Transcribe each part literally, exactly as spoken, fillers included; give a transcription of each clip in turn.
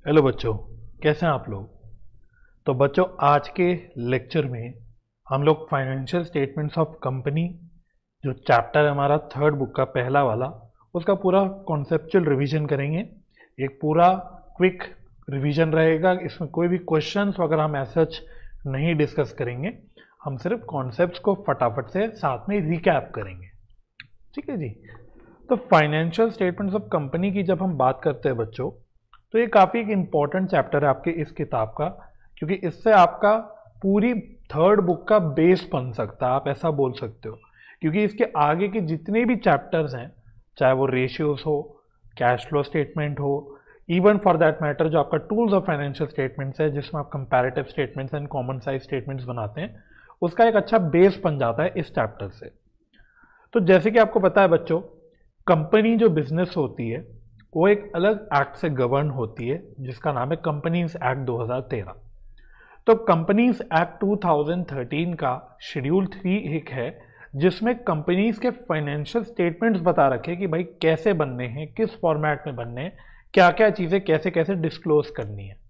Hello बच्चों, कैसे हैं आप लोग। तो बच्चों, आज के लेक्चर में हम लोग फाइनेंशियल स्टेटमेंट्स ऑफ कंपनी जो चैप्टर है हमारा थर्ड बुक का पहला वाला, उसका पूरा कॉन्सेप्चुअल रिवीजन करेंगे। एक पूरा क्विक रिवीजन रहेगा, इसमें कोई भी क्वेश्चंस वगैरह हम ऐसा नहीं डिस्कस करेंगे। हम सिर्फ कॉन्सेप्ट्स को फटाफट से साथ में रिकैप करेंगे, ठीक है जी। तो फाइनेंशियल स्टेटमेंट्स ऑफ कंपनी की जब हम बात करते हैं बच्चों, तो ये काफ़ी एक इम्पॉर्टेंट चैप्टर है आपके इस किताब का, क्योंकि इससे आपका पूरी थर्ड बुक का बेस बन सकता है, आप ऐसा बोल सकते हो। क्योंकि इसके आगे के जितने भी चैप्टर्स हैं, चाहे वो रेशियोज हो, कैश फ्लो स्टेटमेंट हो, इवन फॉर दैट मैटर जो आपका टूल्स ऑफ फाइनेंशियल स्टेटमेंट्स है, जिसमें आप comparative statements and common size statements बनाते हैं, उसका एक अच्छा बेस बन जाता है इस चैप्टर से। तो जैसे कि आपको पता है बच्चों, कंपनी जो बिजनेस होती है वो एक अलग एक्ट से गवर्न होती है, जिसका नाम है कंपनीज एक्ट दो हज़ार तेरह। तो कंपनीज एक्ट दो हज़ार तेरह का शेड्यूल थ्री एक है, जिसमें कंपनीज के फाइनेंशियल स्टेटमेंट्स बता रखे कि भाई कैसे बनने हैं, किस फॉर्मेट में बनने हैं, क्या क्या चीजें कैसे कैसे डिस्क्लोज करनी है,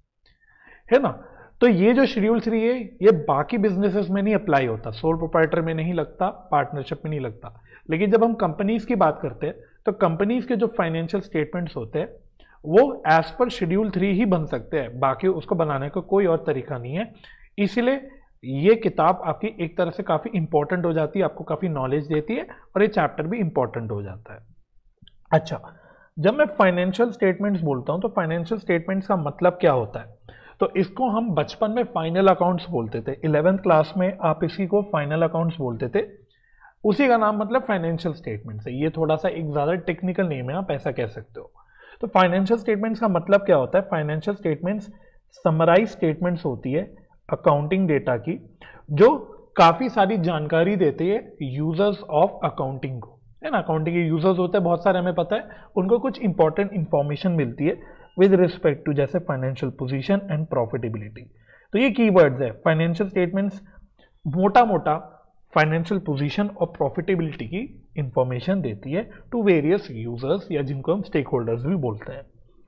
है ना। तो ये जो शेड्यूल थ्री है, ये बाकी बिजनेसेस में नहीं अप्लाई होता, सोल प्रोप्राइटर में नहीं लगता, पार्टनरशिप में नहीं लगता। लेकिन जब हम कंपनीज की बात करते हैं, तो कंपनीज के जो फाइनेंशियल स्टेटमेंट्स होते हैं वो एज पर शेड्यूल थ्री ही बन सकते हैं, बाकी उसको बनाने का कोई और तरीका नहीं है। इसीलिए ये किताब आपकी एक तरह से काफी इंपॉर्टेंट हो जाती है, आपको काफी नॉलेज देती है, और ये चैप्टर भी इंपॉर्टेंट हो जाता है। अच्छा, जब मैं फाइनेंशियल स्टेटमेंट्स बोलता हूं, तो फाइनेंशियल स्टेटमेंट्स का मतलब क्या होता है, तो इसको हम बचपन में फाइनल अकाउंट्स बोलते थे। इलेवेंथ क्लास में आप इसी को फाइनल अकाउंट्स बोलते थे, उसी का नाम मतलब फाइनेंशियल स्टेटमेंट्स है। ये थोड़ा सा एक ज्यादा टेक्निकल नेम है, आप ऐसा कह सकते हो। तो फाइनेंशियल स्टेटमेंट्स का मतलब क्या होता है, फाइनेंशियल स्टेटमेंट्स समराइज स्टेटमेंट्स होती है अकाउंटिंग डेटा की, जो काफी सारी जानकारी देती है यूजर्स ऑफ अकाउंटिंग को, है ना। अकाउंटिंग के यूजर्स होते हैं बहुत सारे, हमें पता है, उनको कुछ इंपॉर्टेंट इंफॉर्मेशन मिलती है विद रिस्पेक्ट टू जैसे फाइनेंशियल पोजीशन एंड प्रॉफिटेबिलिटी। तो ये कीवर्ड्स है। फाइनेंशियल स्टेटमेंट्स मोटा मोटा फाइनेंशियल पोजीशन और प्रॉफिटेबिलिटी की इंफॉर्मेशन देती है टू वेरियस यूजर्स, या जिनको हम स्टेक होल्डर्स भी बोलते हैं।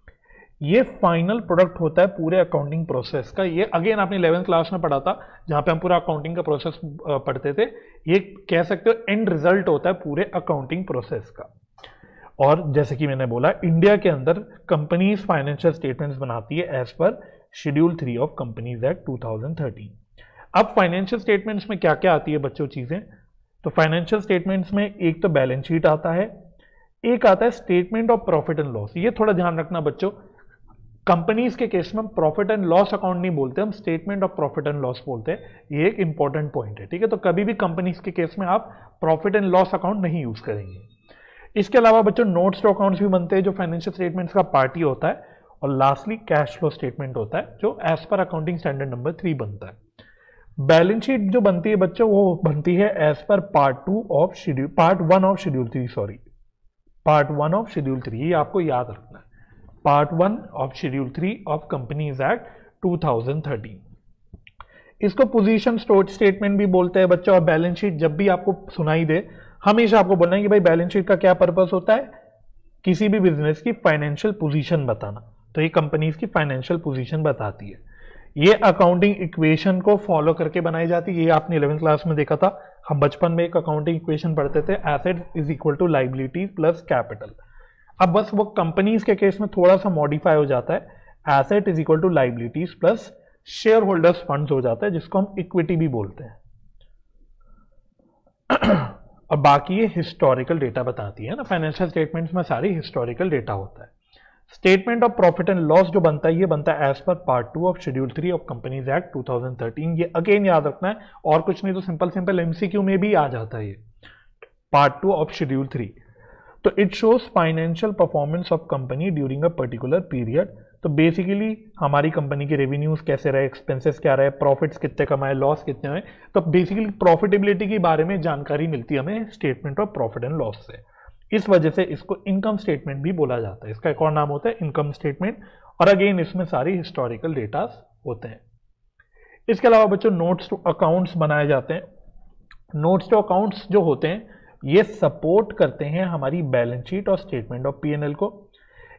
ये फाइनल प्रोडक्ट होता है पूरे अकाउंटिंग प्रोसेस का। ये अगेन आपने इलेवेंथ क्लास में पढ़ा था, जहां पे हम पूरा अकाउंटिंग का प्रोसेस पढ़ते थे। ये कह सकते हो एंड रिजल्ट होता है पूरे अकाउंटिंग प्रोसेस का। और जैसे कि मैंने बोला, इंडिया के अंदर कंपनीज फाइनेंशियल स्टेटमेंट्स बनाती है as per schedule three of companies act two thousand thirteen. अब फाइनेंशियल स्टेटमेंट्स में क्या क्या आती है बच्चों चीजें, तो फाइनेंशियल स्टेटमेंट्स में एक तो बैलेंस शीट आता है, एक आता है statement of profit and loss. ये थोड़ा ध्यान रखना बच्चों, कंपनीज के केस में हम प्रॉफिट एंड लॉस अकाउंट नहीं बोलते, हम statement of profit and loss बोलते हैं। ये एक इंपॉर्टेंट पॉइंट है, ठीक है। तो कभी भी कंपनीज के केस में आप प्रॉफिट एंड लॉस अकाउंट नहीं यूज करेंगे। इसके अलावा बच्चों नोट्स टू अकाउंट्स भी बनते हैं, जो फाइनेंशियल स्टेटमेंट्स का पार्ट ही होता है। और लास्टली कैश फ्लो स्टेटमेंट होता है, जो as per accounting standard number three बनता है। बैलेंस शीट जो बनती है बच्चों, वो बनती है as per part two of schedule part one of schedule three sorry part one of schedule three, ये आपको याद रखना है। Part one of schedule three of companies act two thousand thirteen. इसको पोजीशन स्टेटमेंट भी बोलते हैं बच्चों। और बैलेंस शीट जब भी आपको सुनाई दे, हमेशा आपको बोलना है कि भाई बैलेंस शीट का क्या पर्पस होता है, किसी भी बिजनेस की फाइनेंशियल पोजीशन बताना। तो ये कंपनीज की फाइनेंशियल पोजीशन बताती है। ये अकाउंटिंग इक्वेशन को फॉलो करके बनाई जाती है। ये आपने इलेवेंथ क्लास में देखा था, हम बचपन में एक अकाउंटिंग इक्वेशन पढ़ते थे, asset is equal to liabilities plus capital. अब बस वो कंपनीज के केस में थोड़ा सा मॉडिफाई हो जाता है, asset is equal to liabilities plus share holders funds हो जाता है, जिसको हम इक्विटी भी बोलते हैं। और बाकी ये हिस्टोरिकल डेटा बताती है ना, फाइनेंशियल स्टेटमेंट्स में सारी हिस्टोरिकल डेटा होता है। Statement of profit and loss जो बनता है, ये बनता है as per part two of schedule three of companies act two thousand thirteen. ये अगेन याद रखना है, और कुछ नहीं तो सिंपल सिंपल एमसीक्यू में भी आ जाता है ये part two of schedule three. तो it shows financial performance of company during a particular period. तो बेसिकली हमारी कंपनी के रेवेन्यूज कैसे रहे, एक्सपेंसेस क्या रहे, प्रॉफिट्स कितने कमाए, लॉस कितने हुए। तो बेसिकली प्रॉफिटेबिलिटी के बारे में जानकारी मिलती है हमें statement of profit and loss से। इस वजह से इसको इनकम स्टेटमेंट भी बोला जाता है। इसका एक और नाम होता है इनकम स्टेटमेंट। और अगेन इसमें सारी हिस्टोरिकल डेटास होते हैं। इसके अलावा बच्चों नोट्स टू अकाउंट्स बनाए जाते हैं। नोट्स टू अकाउंट्स जो होते हैं, ये सपोर्ट करते हैं हमारी बैलेंस शीट और statement of P N L को।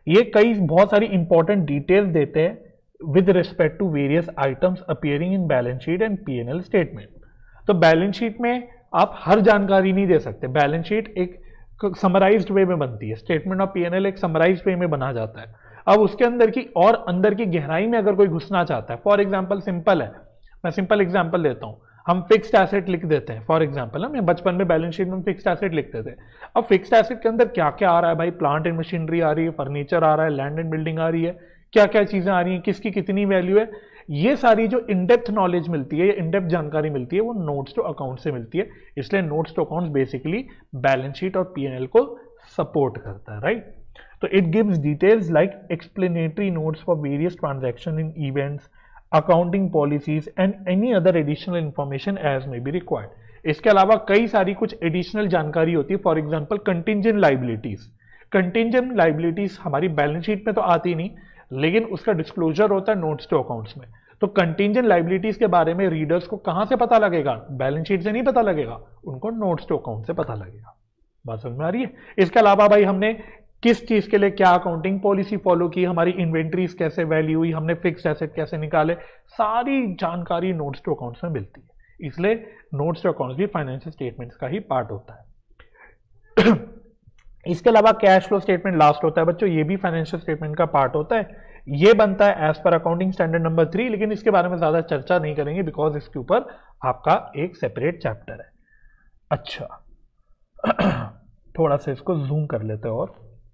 ये कई बहुत सारी इंपॉर्टेंट डिटेल्स देते हैं with respect to various items appearing in balance sheet and P N L statement. तो बैलेंस शीट में आप हर जानकारी नहीं दे सकते। बैलेंस शीट एक समराइज्ड वे में बनती है, statement of P N L एक समराइज्ड वे में बना जाता है। अब उसके अंदर की और अंदर की गहराई में अगर कोई घुसना चाहता है, फॉर एग्जाम्पल सिंपल है, मैं सिंपल एग्जाम्पल देता हूं, हम फिक्स्ड एसेट लिख देते हैं फॉर एग्जांपल। हम बचपन में बैलेंस शीट में फिक्स्ड एसेट लिखते थे। अब फिक्स्ड एसेट के अंदर क्या क्या आ रहा है भाई, प्लांट एंड मशीनरी आ रही है, फर्नीचर आ रहा है, लैंड एंड बिल्डिंग आ रही है, क्या क्या चीजें आ रही हैं, किसकी कितनी वैल्यू है, ये सारी जो इनडेप्थ नॉलेज मिलती है, इनडेप्थ जानकारी मिलती है, वो नोट्स टू अकाउंट से मिलती है। इसलिए notes to accounts basically balance sheet और पीएनएल को सपोर्ट करता है, राइट। तो it gives details like explanatory notes for various transaction in events, accounting policies and any other additional information as may be required. इसके अलावा कई सारी कुछ एडिशनल जानकारी होती है, for example contingent liabilities. Contingent liabilities हमारी बैलेंस शीट में तो आती नहीं, लेकिन उसका डिस्क्लोजर होता है नोट्स टू अकाउंट्स में। तो कंटिंजेंट लाइबिलिटीज के बारे में रीडर्स को कहां से पता लगेगा, बैलेंस शीट से नहीं पता लगेगा, उनको नोट्स टू अकाउंट से पता लगेगा। बात समझ में आ रही है। इसके अलावा भाई हमने किस चीज के लिए क्या अकाउंटिंग पॉलिसी फॉलो की, हमारी इन्वेंट्रीज कैसे वैल्यू हुई, हमने फिक्स्ड एसेट कैसे निकाले, सारी जानकारी नोट्स टू अकाउंट्स में मिलती है। इसलिए नोट्स टू अकाउंट्स भी फाइनेंशियल स्टेटमेंट्स का ही पार्ट होता है। इसके अलावा कैश फ्लो स्टेटमेंट लास्ट होता है बच्चों, ये भी फाइनेंशियल स्टेटमेंट का पार्ट होता है। ये बनता है एज पर अकाउंटिंग स्टैंडर्ड नंबर थ्री, लेकिन इसके बारे में ज्यादा चर्चा नहीं करेंगे बिकॉज इसके ऊपर आपका एक सेपरेट चैप्टर है। अच्छा थोड़ा सा इसको जूम कर लेते हैं और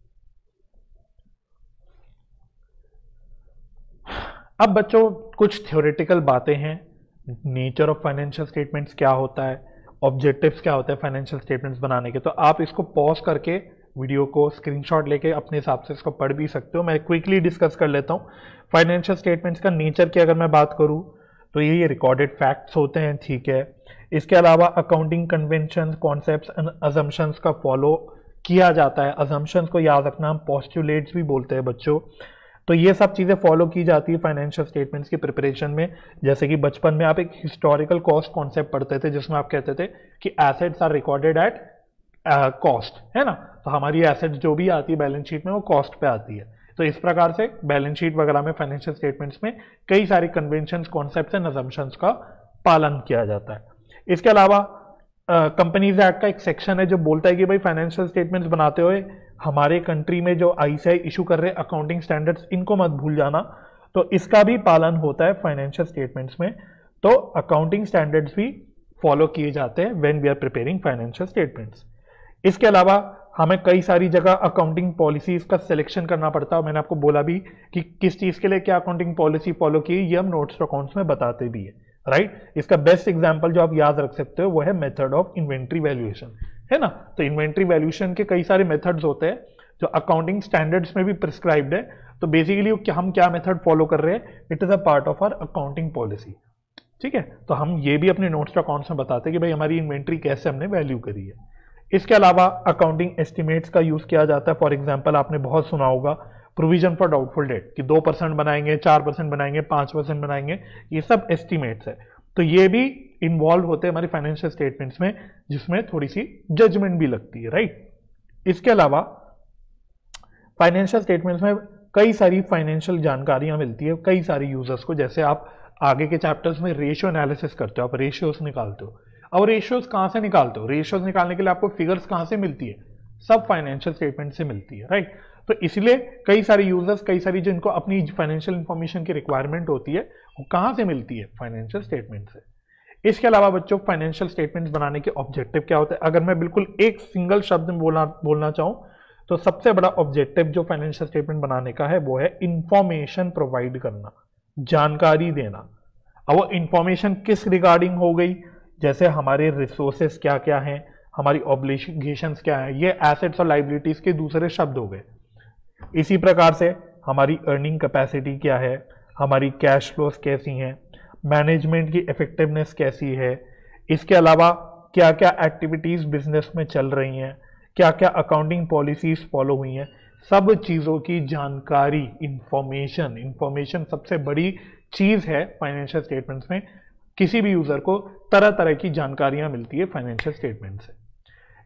अब बच्चों कुछ थ्योरेटिकल बातें हैं। नेचर ऑफ फाइनेंशियल स्टेटमेंट्स क्या होता है, ऑब्जेक्टिव्स क्या होते हैं फाइनेंशियल स्टेटमेंट्स बनाने के। तो आप इसको पॉज करके वीडियो को स्क्रीनशॉट लेके अपने हिसाब से इसको पढ़ भी सकते हो। मैं क्विकली डिस्कस कर लेता हूँ। फाइनेंशियल स्टेटमेंट्स का नेचर की अगर मैं बात करूँ तो ये रिकॉर्डेड फैक्ट्स होते हैं, ठीक है। इसके अलावा accounting convention, concepts and assumptions का फॉलो किया जाता है। अजम्पशंस को याद रखना हम पोस्टुलेट्स भी बोलते हैं बच्चों। तो ये सब चीज़ें फॉलो की जाती है फाइनेंशियल स्टेटमेंट्स की प्रिपरेशन में। जैसे कि बचपन में आप एक हिस्टोरिकल कॉस्ट कॉन्सेप्ट पढ़ते थे जिसमें आप कहते थे कि assets are recorded at cost, है ना। तो हमारी एसेट्स जो भी आती है बैलेंस शीट में वो कॉस्ट पे आती है। तो इस प्रकार से बैलेंस शीट वगैरह में फाइनेंशियल स्टेटमेंट्स में कई सारे कन्वेंशंस, कॉन्सेप्ट्स एंड अजम्पशंस का पालन किया जाता है। इसके अलावा कंपनीज uh, एक्ट का एक सेक्शन है जो बोलता है कि भाई फाइनेंशियल स्टेटमेंट्स बनाते हुए हमारे कंट्री में जो आईसीआई इशू कर रहे हैं अकाउंटिंग स्टैंडर्ड्स, इनको मत भूल जाना। तो इसका भी पालन होता है फाइनेंशियल स्टेटमेंट्स में। तो अकाउंटिंग स्टैंडर्ड्स भी फॉलो किए जाते हैं when we are preparing financial statements. इसके अलावा हमें कई सारी जगह अकाउंटिंग पॉलिसीज का सिलेक्शन करना पड़ता है। मैंने आपको बोला भी कि किस चीज के लिए क्या अकाउंटिंग पॉलिसी फॉलो की, ये हम नोट्स टू अकाउंट्स में बताते भी है, राइट। इसका बेस्ट एग्जांपल जो आप याद रख सकते हो वो है मेथड ऑफ इन्वेंट्री वैल्यूएशन, है ना। तो इन्वेंट्री वैल्यूएशन के कई सारे मेथड्स होते हैं जो अकाउंटिंग स्टैंडर्ड्स में भी प्रिस्क्राइब्ड है। तो बेसिकली हम क्या मेथड फॉलो कर रहे हैं, it is a part of our accounting policy, ठीक है। तो हम ये भी अपने नोट्स टू अकाउंट्स में बताते हैं कि भाई हमारी इन्वेंट्री कैसे हमने वैल्यू करी है। इसके अलावा अकाउंटिंग एस्टिमेट्स का यूज किया जाता है। फॉर एग्जाम्पल आपने बहुत सुना होगा प्रोविजन फॉर डाउटफुल डेट कि दो परसेंट बनाएंगे, चार परसेंट बनाएंगे, पांच परसेंट बनाएंगे, ये सब एस्टिमेट्स है। तो ये भी इन्वॉल्व होते हैं हमारी फाइनेंशियल स्टेटमेंट्स में, जिसमें थोड़ी सी जजमेंट भी लगती है, राइट। इसके अलावा फाइनेंशियल स्टेटमेंट्स में कई सारी फाइनेंशियल जानकारियां मिलती है कई सारी यूजर्स को। जैसे आप आगे के चैप्टर्स में रेशियो एनालिसिस करते हो, आप रेशियोज निकालते हो। और रेशियोज कहां से निकालते हो, रेशियोज निकालने के लिए आपको फिगर्स कहां से मिलती है, सब फाइनेंशियल स्टेटमेंट से मिलती है, राइट। तो इसलिए कई सारे यूजर्स, कई सारी जिनको अपनी फाइनेंशियल इंफॉर्मेशन की रिक्वायरमेंट होती है, वो कहां से मिलती है, फाइनेंशियल स्टेटमेंट से। इसके अलावा बच्चों फाइनेंशियल स्टेटमेंट्स बनाने के ऑब्जेक्टिव क्या होते हैं, अगर मैं बिल्कुल एक सिंगल शब्द में बोलना बोलना चाहूं तो सबसे बड़ा ऑब्जेक्टिव जो फाइनेंशियल स्टेटमेंट बनाने का है वो है इंफॉर्मेशन प्रोवाइड करना, जानकारी देना। अब वो इंफॉर्मेशन किस रिगार्डिंग हो गई, जैसे हमारे रिसोर्सेस क्या क्या हैं, हमारी ऑब्लिगेशंस क्या हैं, ये एसेट्स और लाइबिलिटीज के दूसरे शब्द हो गए। इसी प्रकार से हमारी अर्निंग कैपेसिटी क्या है, हमारी कैश फ्लोस कैसी हैं, मैनेजमेंट की इफेक्टिवनेस कैसी है, इसके अलावा क्या क्या एक्टिविटीज बिजनेस में चल रही हैं, क्या क्या अकाउंटिंग पॉलिसीज फॉलो हुई हैं, सब चीज़ों की जानकारी, इंफॉर्मेशन। इंफॉर्मेशन सबसे बड़ी चीज़ है फाइनेंशियल स्टेटमेंट्स में। किसी भी यूज़र को तरह तरह की जानकारियां मिलती है फाइनेंशियल स्टेटमेंट से।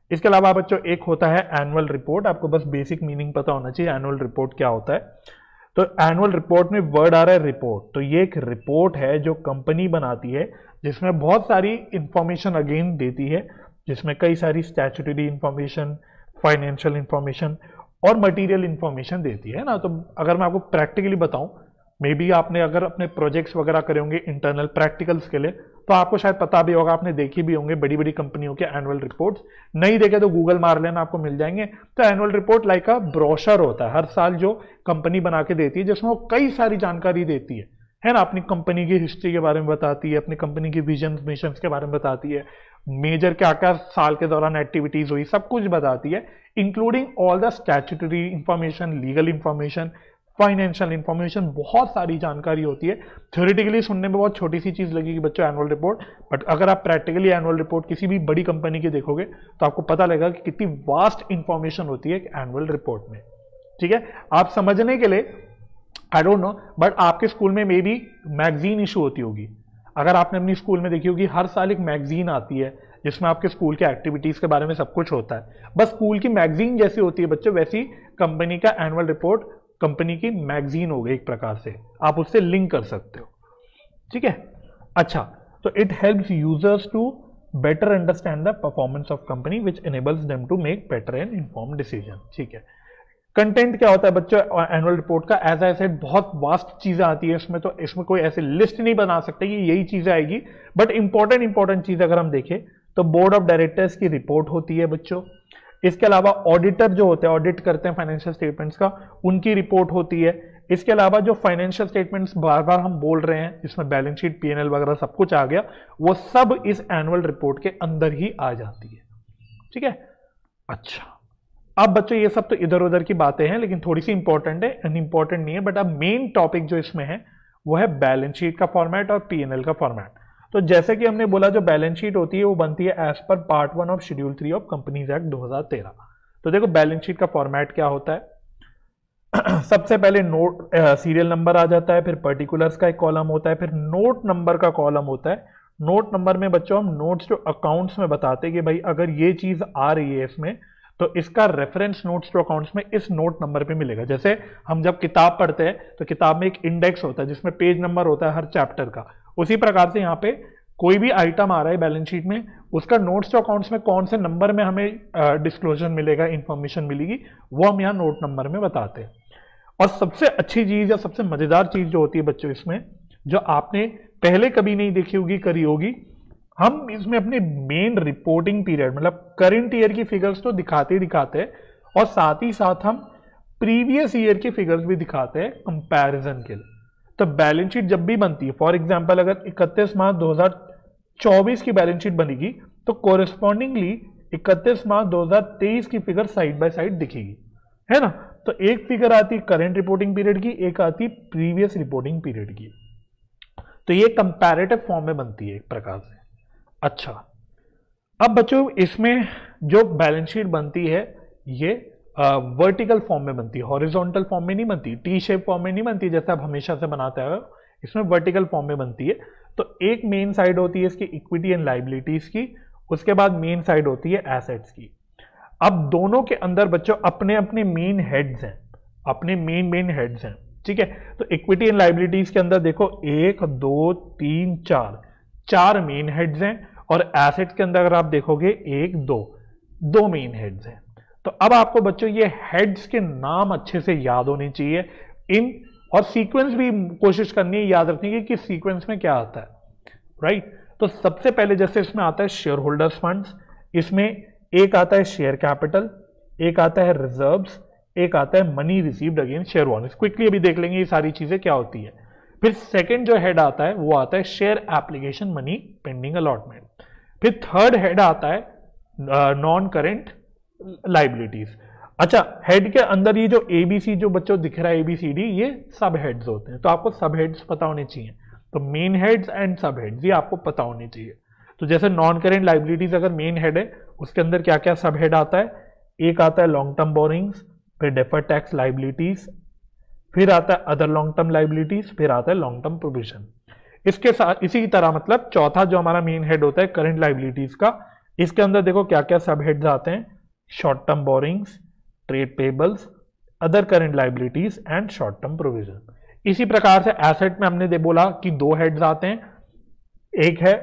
इसके अलावा बच्चों एक होता है एनुअल रिपोर्ट। आपको बस बेसिक मीनिंग पता होना चाहिए एनुअल रिपोर्ट क्या होता है। तो एनुअल रिपोर्ट में वर्ड आ रहा है रिपोर्ट, तो ये एक रिपोर्ट है जो कंपनी बनाती है, जिसमें बहुत सारी इंफॉर्मेशन अगेन देती है, जिसमें कई सारी स्टैट्यूटरी इंफॉर्मेशन, फाइनेंशियल इंफॉर्मेशन और मटेरियल इंफॉर्मेशन देती है ना। तो अगर मैं आपको प्रैक्टिकली बताऊं, मे बी आपने अगर अपने प्रोजेक्ट्स वगैरह करे होंगे इंटरनल प्रैक्टिकल्स के लिए, तो आपको शायद पता भी होगा, आपने देखी भी होंगे बड़ी बड़ी कंपनियों के एनुअल रिपोर्ट्स। नहीं देखे तो गूगल मार लेना, आपको मिल जाएंगे। तो annual report like a brochure होता है, हर साल जो कंपनी बना के देती है, जिसमें वो कई सारी जानकारी देती है है ना। अपनी कंपनी की हिस्ट्री के बारे में बताती है, अपनी कंपनी की विजन मिशन के बारे में बताती है, मेजर क्या क्या साल के दौरान एक्टिविटीज हुई, सब कुछ बताती है, including all the statutory information, legal information, financial information, बहुत सारी जानकारी होती है। थ्योरेटिकली सुनने में बहुत छोटी सी चीज लगेगी बच्चों एनुअल रिपोर्ट, बट अगर आप प्रैक्टिकली एनुअल रिपोर्ट किसी भी बड़ी कंपनी की देखोगे तो आपको पता लगेगा कि कितनी वास्ट इंफॉर्मेशन होती है एनुअल रिपोर्ट में। ठीक है, आप समझने के लिए आई डोंट नो, बट आपके स्कूल में मे बी मैगजीन इशू होती होगी। अगर आपने अपनी स्कूल में देखी होगी, हर साल एक मैगजीन आती है जिसमें आपके स्कूल के एक्टिविटीज के बारे में सब कुछ होता है। बस स्कूल की मैगजीन जैसी होती है बच्चों, वैसी कंपनी का एनुअल रिपोर्ट कंपनी की मैगजीन हो गई एक प्रकार से, आप उससे लिंक कर सकते हो। ठीक है, अच्छा, तो it helps users to better understand the performance of company which enables them to make better and informed decision. ठीक है, कंटेंट क्या होता है बच्चों एनुअल रिपोर्ट का? एज आई सेड, बहुत वास्ट चीजें आती है इसमें, तो इसमें कोई ऐसे लिस्ट नहीं बना सकते कि यही चीजें आएगी, बट इंपॉर्टेंट इंपॉर्टेंट चीज अगर हम देखें तो बोर्ड ऑफ डायरेक्टर्स की रिपोर्ट होती है बच्चों। इसके अलावा ऑडिटर जो होते हैं, ऑडिट करते हैं फाइनेंशियल स्टेटमेंट्स का, उनकी रिपोर्ट होती है। इसके अलावा जो फाइनेंशियल स्टेटमेंट्स बार बार हम बोल रहे हैं, जिसमें बैलेंस शीट, पीएनएल वगैरह सब कुछ आ गया, वो सब इस एनुअल रिपोर्ट के अंदर ही आ जाती है। ठीक है, अच्छा, अब बच्चों ये सब तो इधर उधर की बातें हैं, लेकिन थोड़ी सी इंपॉर्टेंट है, अनइंपॉर्टेंट नहीं है, बट अब मेन टॉपिक जो इसमें है वो है बैलेंस शीट का फॉर्मेट और पीएनएल का फॉर्मेट। तो जैसे कि हमने बोला, जो बैलेंस शीट होती है वो बनती है as per part one of schedule three of companies act दो हज़ार तेरह। तो देखो बैलेंस शीट का फॉर्मेट क्या होता है। सबसे पहले नोट सीरियल नंबर आ जाता है, फिर पर्टिकुलर्स का एक कॉलम होता है, फिर नोट नंबर का कॉलम होता है। नोट नंबर में बच्चों हम नोट्स जो अकाउंट्स में बताते हैं कि भाई अगर ये चीज आ रही है इसमें, तो इसका रेफरेंस नोट्स टू अकाउंट्स में इस नोट नंबर पे मिलेगा। जैसे हम जब किताब पढ़ते हैं तो किताब में एक इंडेक्स होता है जिसमें पेज नंबर होता है हर चैप्टर का, उसी प्रकार से यहाँ पे कोई भी आइटम आ रहा है बैलेंस शीट में, उसका नोट्स टू अकाउंट्स में कौन से नंबर में हमें डिस्क्लोजर मिलेगा, इंफॉर्मेशन मिलेगी, वो हम यहाँ नोट नंबर में बताते हैं। और सबसे अच्छी चीज या सबसे मजेदार चीज जो होती है बच्चों इसमें, जो आपने पहले कभी नहीं देखी होगी, करी होगी, हम इसमें अपने मेन रिपोर्टिंग पीरियड मतलब करंट ईयर की फिगर्स तो दिखाते ही दिखाते हैं, और साथ ही साथ हम प्रीवियस ईयर की फिगर्स भी दिखाते हैं कंपैरिजन के लिए। तो बैलेंस शीट जब भी बनती है, फॉर एग्जांपल अगर इकतीस मार्च दो हज़ार चौबीस की बैलेंस शीट बनेगी, तो कोरिस्पॉन्डिंगली इकतीस मार्च दो हज़ार तेईस की फिगर साइड बाय साइड दिखेगी, है ना। तो एक फिगर आती करंट रिपोर्टिंग पीरियड की, एक आती प्रीवियस रिपोर्टिंग पीरियड की। तो ये कंपैरेटिव फॉर्म में बनती है एक प्रकार से। अच्छा, अब बच्चों इसमें जो बैलेंस शीट बनती है ये वर्टिकल फॉर्म में बनती है, हॉरिजॉन्टल फॉर्म में नहीं बनती, टी शेप फॉर्म में नहीं बनती जैसे आप हमेशा से बनाते हैं, इसमें वर्टिकल फॉर्म में बनती है। तो एक मेन साइड होती है इसकी इक्विटी एंड लाइबिलिटीज की, उसके बाद मेन साइड होती है एसेट्स की। अब दोनों के अंदर बच्चों अपने अपने मेन हेड्स हैं, अपने मेन मेन हेड्स हैं, ठीक है। तो इक्विटी एंड लाइबिलिटीज के अंदर देखो एक दो तीन चार चार मेन हेड्स हैं, और एसेट्स के अंदर अगर आप देखोगे एक दो दो मेन हेड्स हैं। तो अब आपको बच्चों ये हेड्स के नाम अच्छे से याद होने चाहिए इन, और सीक्वेंस भी कोशिश करनी है याद रखने की कि सीक्वेंस में क्या आता है, राइट। तो सबसे पहले जैसे इसमें आता है शेयर होल्डर्स फंड्स, इसमें एक आता है शेयर कैपिटल, एक आता है रिजर्व्स, एक आता है money received against share warrants. Quickly अभी देख लेंगे ये सारी चीजें क्या होती है। फिर सेकंड जो हेड आता है वो आता है share application money pending allotment. फिर थर्ड हेड आता है नॉन करेंट लाइबिलिटीज। अच्छा, हेड के अंदर ये जो एबीसी जो बच्चों दिख रहा है एबीसीडी, ये सब हेड्स होते हैं, तो आपको सब हेड्स पता होने चाहिए। तो main heads and sub heads ये आपको पता होने चाहिए। तो जैसे नॉन करेंट लाइबिलिटीज अगर मेन हेड है, उसके अंदर क्या क्या सब हेड आता है, एक आता है लॉन्ग टर्म बोरिंग्स, फिर डेफर्ड टैक्स लाइबिलिटीज, फिर आता है अदर लॉन्ग टर्म लाइबिलिटीज, फिर आता है लॉन्ग टर्म प्रोविजन। इसके साथ इसी की तरह मतलब चौथा जो हमारा मेन हेड होता है करंट लाइबिलिटीज का, इसके अंदर देखो क्या क्या सब हेड्स आते हैं, short term borrowings, trade payables, other current liabilities and short term provision. इसी प्रकार से एसेट में हमने दे बोला कि दो हेड्स आते हैं, एक है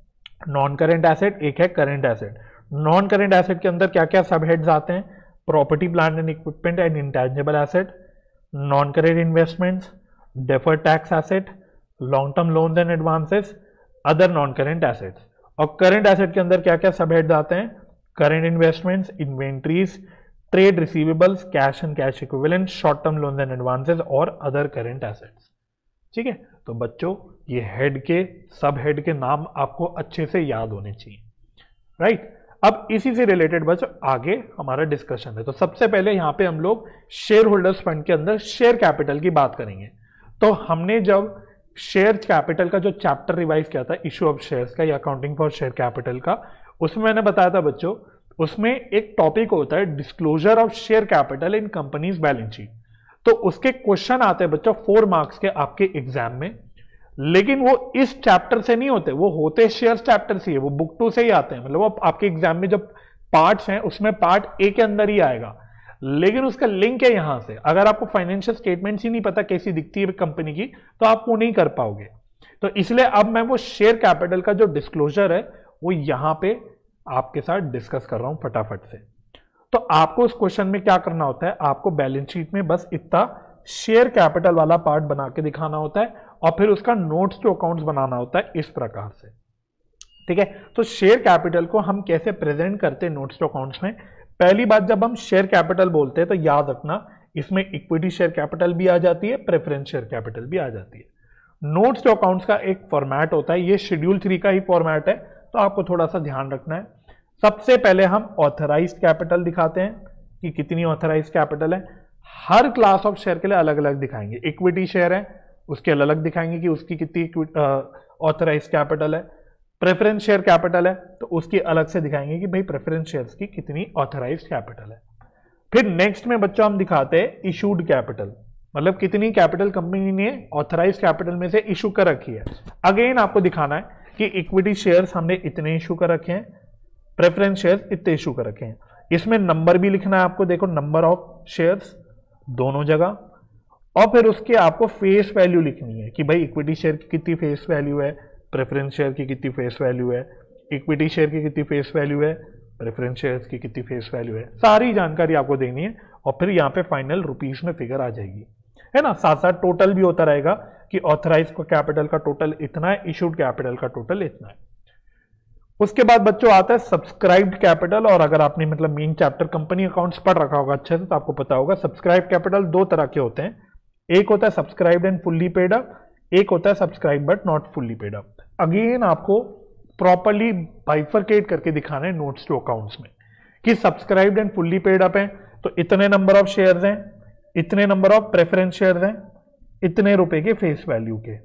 नॉन करेंट एसेट, एक है current asset. Non current asset के अंदर क्या क्या सब हेड्स आते हैं, property plant and equipment and intangible asset, non current investments, deferred tax asset, long term loans and advances, other non current assets. और current asset के अंदर क्या क्या सब हेड्स आते हैं, current investments, inventories, trade receivables, cash and cash equivalent, short term loans and advances और other current assets. ठीक है, तो बच्चों ये हेड के सब हेड के नाम आपको अच्छे से याद होने चाहिए, राइट। अब इसी से रिलेटेड बच्चों आगे हमारा डिस्कशन है। तो सबसे पहले यहाँ पे हम लोग शेयर होल्डर्स फंड के अंदर शेयर कैपिटल की बात करेंगे। तो हमने जब शेयर कैपिटल का जो चैप्टर रिवाइज किया था, इशू ऑफ शेयर्स का या अकाउंटिंग फॉर शेयर कैपिटल का, उसमें मैंने बताया था बच्चों, उसमें एक टॉपिक होता है disclosure of share capital in companies balance sheet. तो उसके क्वेश्चन आते हैं बच्चों फोर मार्क्स के आपके एग्जाम में, लेकिन वो इस चैप्टर से नहीं होते, वो होते शेयर्स चैप्टर से, वो बुक टू से ही आते हैं। मतलब वो आपके एग्जाम में जब पार्ट्स हैं उसमें पार्ट ए के अंदर ही आएगा, लेकिन उसका लिंक है यहां से। अगर आपको फाइनेंशियल स्टेटमेंट्स ही नहीं पता कैसी दिखती है कंपनी की, तो आप वो नहीं कर पाओगे। तो इसलिए अब मैं वो शेयर कैपिटल का जो डिस्क्लोजर है वो यहां पे आपके साथ डिस्कस कर रहा हूं फटाफट से। तो आपको उस क्वेश्चन में क्या करना होता है, आपको बैलेंस शीट में बस इतना शेयर कैपिटल वाला पार्ट बना के दिखाना होता है और फिर उसका नोट्स टू अकाउंट्स बनाना होता है इस प्रकार से। ठीक है, तो शेयर कैपिटल को हम कैसे प्रेजेंट करते हैं नोट्स टू अकाउंट्स में। पहली बात, जब हम शेयर कैपिटल बोलते हैं तो याद रखना इसमें इक्विटी शेयर कैपिटल भी आ जाती है, प्रेफरेंस शेयर कैपिटल भी आ जाती है। नोट्स टू अकाउंट्स का एक फॉर्मेट होता है, ये शेड्यूल थ्री का ही फॉर्मेट है, तो आपको थोड़ा सा ध्यान रखना है। सबसे पहले हम ऑथराइज्ड कैपिटल दिखाते हैं कि कितनी ऑथराइज्ड कैपिटल है। हर क्लास ऑफ शेयर के लिए अलग अलग दिखाएंगे। इक्विटी शेयर है उसके अलग अलग दिखाएंगे कि उसकी कितनी ऑथराइज्ड कैपिटल है। प्रेफरेंस शेयर कैपिटल है तो उसकी अलग से दिखाएंगे कि भाई प्रेफरेंस शेयर्स की कितनी ऑथराइज्ड कैपिटल है। फिर नेक्स्ट में बच्चों हम दिखाते हैं इशूड कैपिटल, मतलब कितनी कैपिटल कंपनी ने ऑथराइज्ड कैपिटल में से इशू कर रखी है। अगेन आपको दिखाना है कि इक्विटी शेयर्स हमने इतने इशू कर रखे हैं, प्रेफरेंस शेयर्स इतने इशू कर रखे हैं। इसमें नंबर भी लिखना है आपको, देखो नंबर ऑफ शेयर्स दोनों जगह, और फिर उसके आपको फेस वैल्यू लिखनी है कि भाई इक्विटी शेयर की कितनी फेस वैल्यू है, प्रेफरेंस शेयर की कितनी फेस वैल्यू है, इक्विटी शेयर की कितनी फेस वैल्यू है, प्रेफरेंस शेयर्स की कितनी फेस वैल्यू है। सारी जानकारी आपको देनी है और फिर यहाँ पे फाइनल रुपीस में फिगर आ जाएगी, है ना। साथ साथ टोटल भी होता रहेगा कि ऑथराइज कैपिटल का टोटल इतना है, इशूड कैपिटल का टोटल इतना है। उसके बाद बच्चों आता है सब्सक्राइब्ड कैपिटल। और अगर आपने मतलब मेन चैप्टर कंपनी अकाउंट्स पढ़ रखा होगा अच्छे से तो आपको पता होगा सब्सक्राइब कैपिटल दो तरह के होते हैं। एक होता है subscribed and fully paid up, एक होता है subscribe but not fully paid up. Again आपको प्रॉपर्ली बाइफरकेट करके दिखाना है नोट्स टू अकाउंट्स में कि subscribed and fully paid up है तो इतने नंबर ऑफ शेयर्स हैं, इतने नंबर ऑफ प्रेफरेंस शेयर्स हैं, इतने रुपए के फेस वैल्यू के,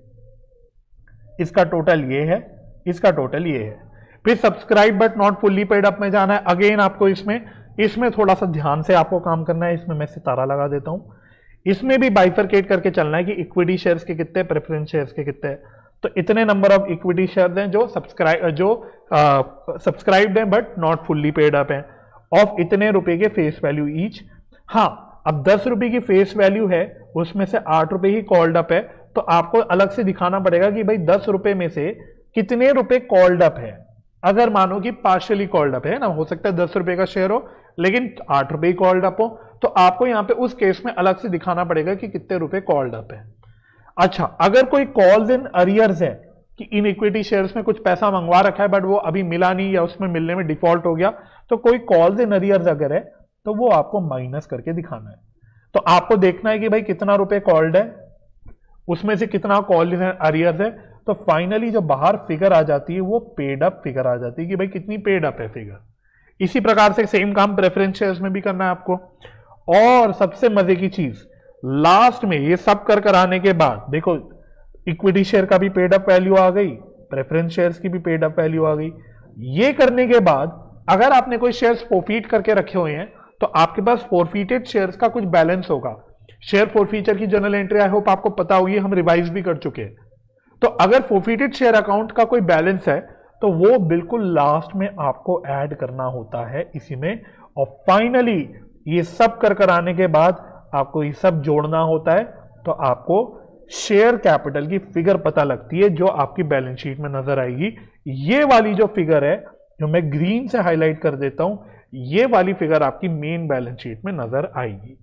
इसका टोटल ये है, इसका टोटल ये है। फिर subscribe but not fully paid up में जाना है। अगेन आपको इसमें इसमें थोड़ा सा ध्यान से आपको काम करना है। इसमें मैं सितारा लगा देता हूं, इसमें भी बाइफरकेट करके चलना है कि इक्विटी शेयर्स के कितने, प्रेफरेंस शेयर्स के कितने। तो इतने नंबर ऑफ इक्विटी शेयर्स हैं जो सब्सक्राइब जो सब्सक्राइब्ड हैं but not fully paid up हैं, ऑफ इतने रुपए के फेस वैल्यू ईच। हाँ, अब दस रुपए की फेस वैल्यू है, उसमें से आठ रुपए ही कॉल्ड अप है, तो आपको अलग से दिखाना पड़ेगा कि भाई दस रुपए में से कितने रुपए कॉल्ड अप है। अगर मानो कि पार्शियली कॉल्ड अप है ना, हो सकता है दस रुपए का शेयर हो लेकिन आठ रुपए ही कॉल्ड अप हो, तो आपको यहां पे उस केस में अलग से दिखाना पड़ेगा कि कितने रुपए कॉल्ड अप है। अच्छा, अगर कोई कॉल्स इन अरियर्स है कि इन इक्विटी शेयर्स में कुछ पैसा मंगवा रखा है बट वो अभी मिला नहीं या उसमें मिलने में डिफॉल्ट हो गया, तो कोई कॉल्स इन अरियर्स अगर है तो वो आपको माइनस करके दिखाना है। तो आपको देखना है कि भाई कितना रुपए कॉल्ड है, उसमें से कितना कॉल इन अरियर्स है, तो फाइनली जो बाहर फिगर आ जाती है वो पेड अप फिगर आ जाती है कि भाई कितनी पेड अप है फिगर। इसी प्रकार से सेम काम प्रेफरेंस शेयर्स में भी करना है आपको। और सबसे मजे की चीज लास्ट में ये सब कर कर आने के बाद देखो इक्विटी शेयर का भी पेड अप वैल्यू आ गई, प्रेफरेंस शेयर्स की भी पेड अप वैल्यू आ गई। ये करने के बाद अगर आपने कोई शेयर्स फोरफीट करके रखे हुए हैं तो आपके पास फोरफीटेड शेयर्स का कुछ बैलेंस होगा। शेयर फोरफीचर की जर्नल एंट्री आई होप आपको पता होगी, हम रिवाइज भी कर चुके हैं। तो अगर फोरफीटेड शेयर अकाउंट का कोई बैलेंस है तो वो बिल्कुल लास्ट में आपको ऐड करना होता है इसी में। और फाइनली ये सब कर कर आने के बाद आपको ये सब जोड़ना होता है, तो आपको शेयर कैपिटल की फिगर पता लगती है जो आपकी बैलेंस शीट में नजर आएगी। ये वाली जो फिगर है जो मैं ग्रीन से हाईलाइट कर देता हूं, ये वाली फिगर आपकी मेन बैलेंस शीट में नजर आएगी।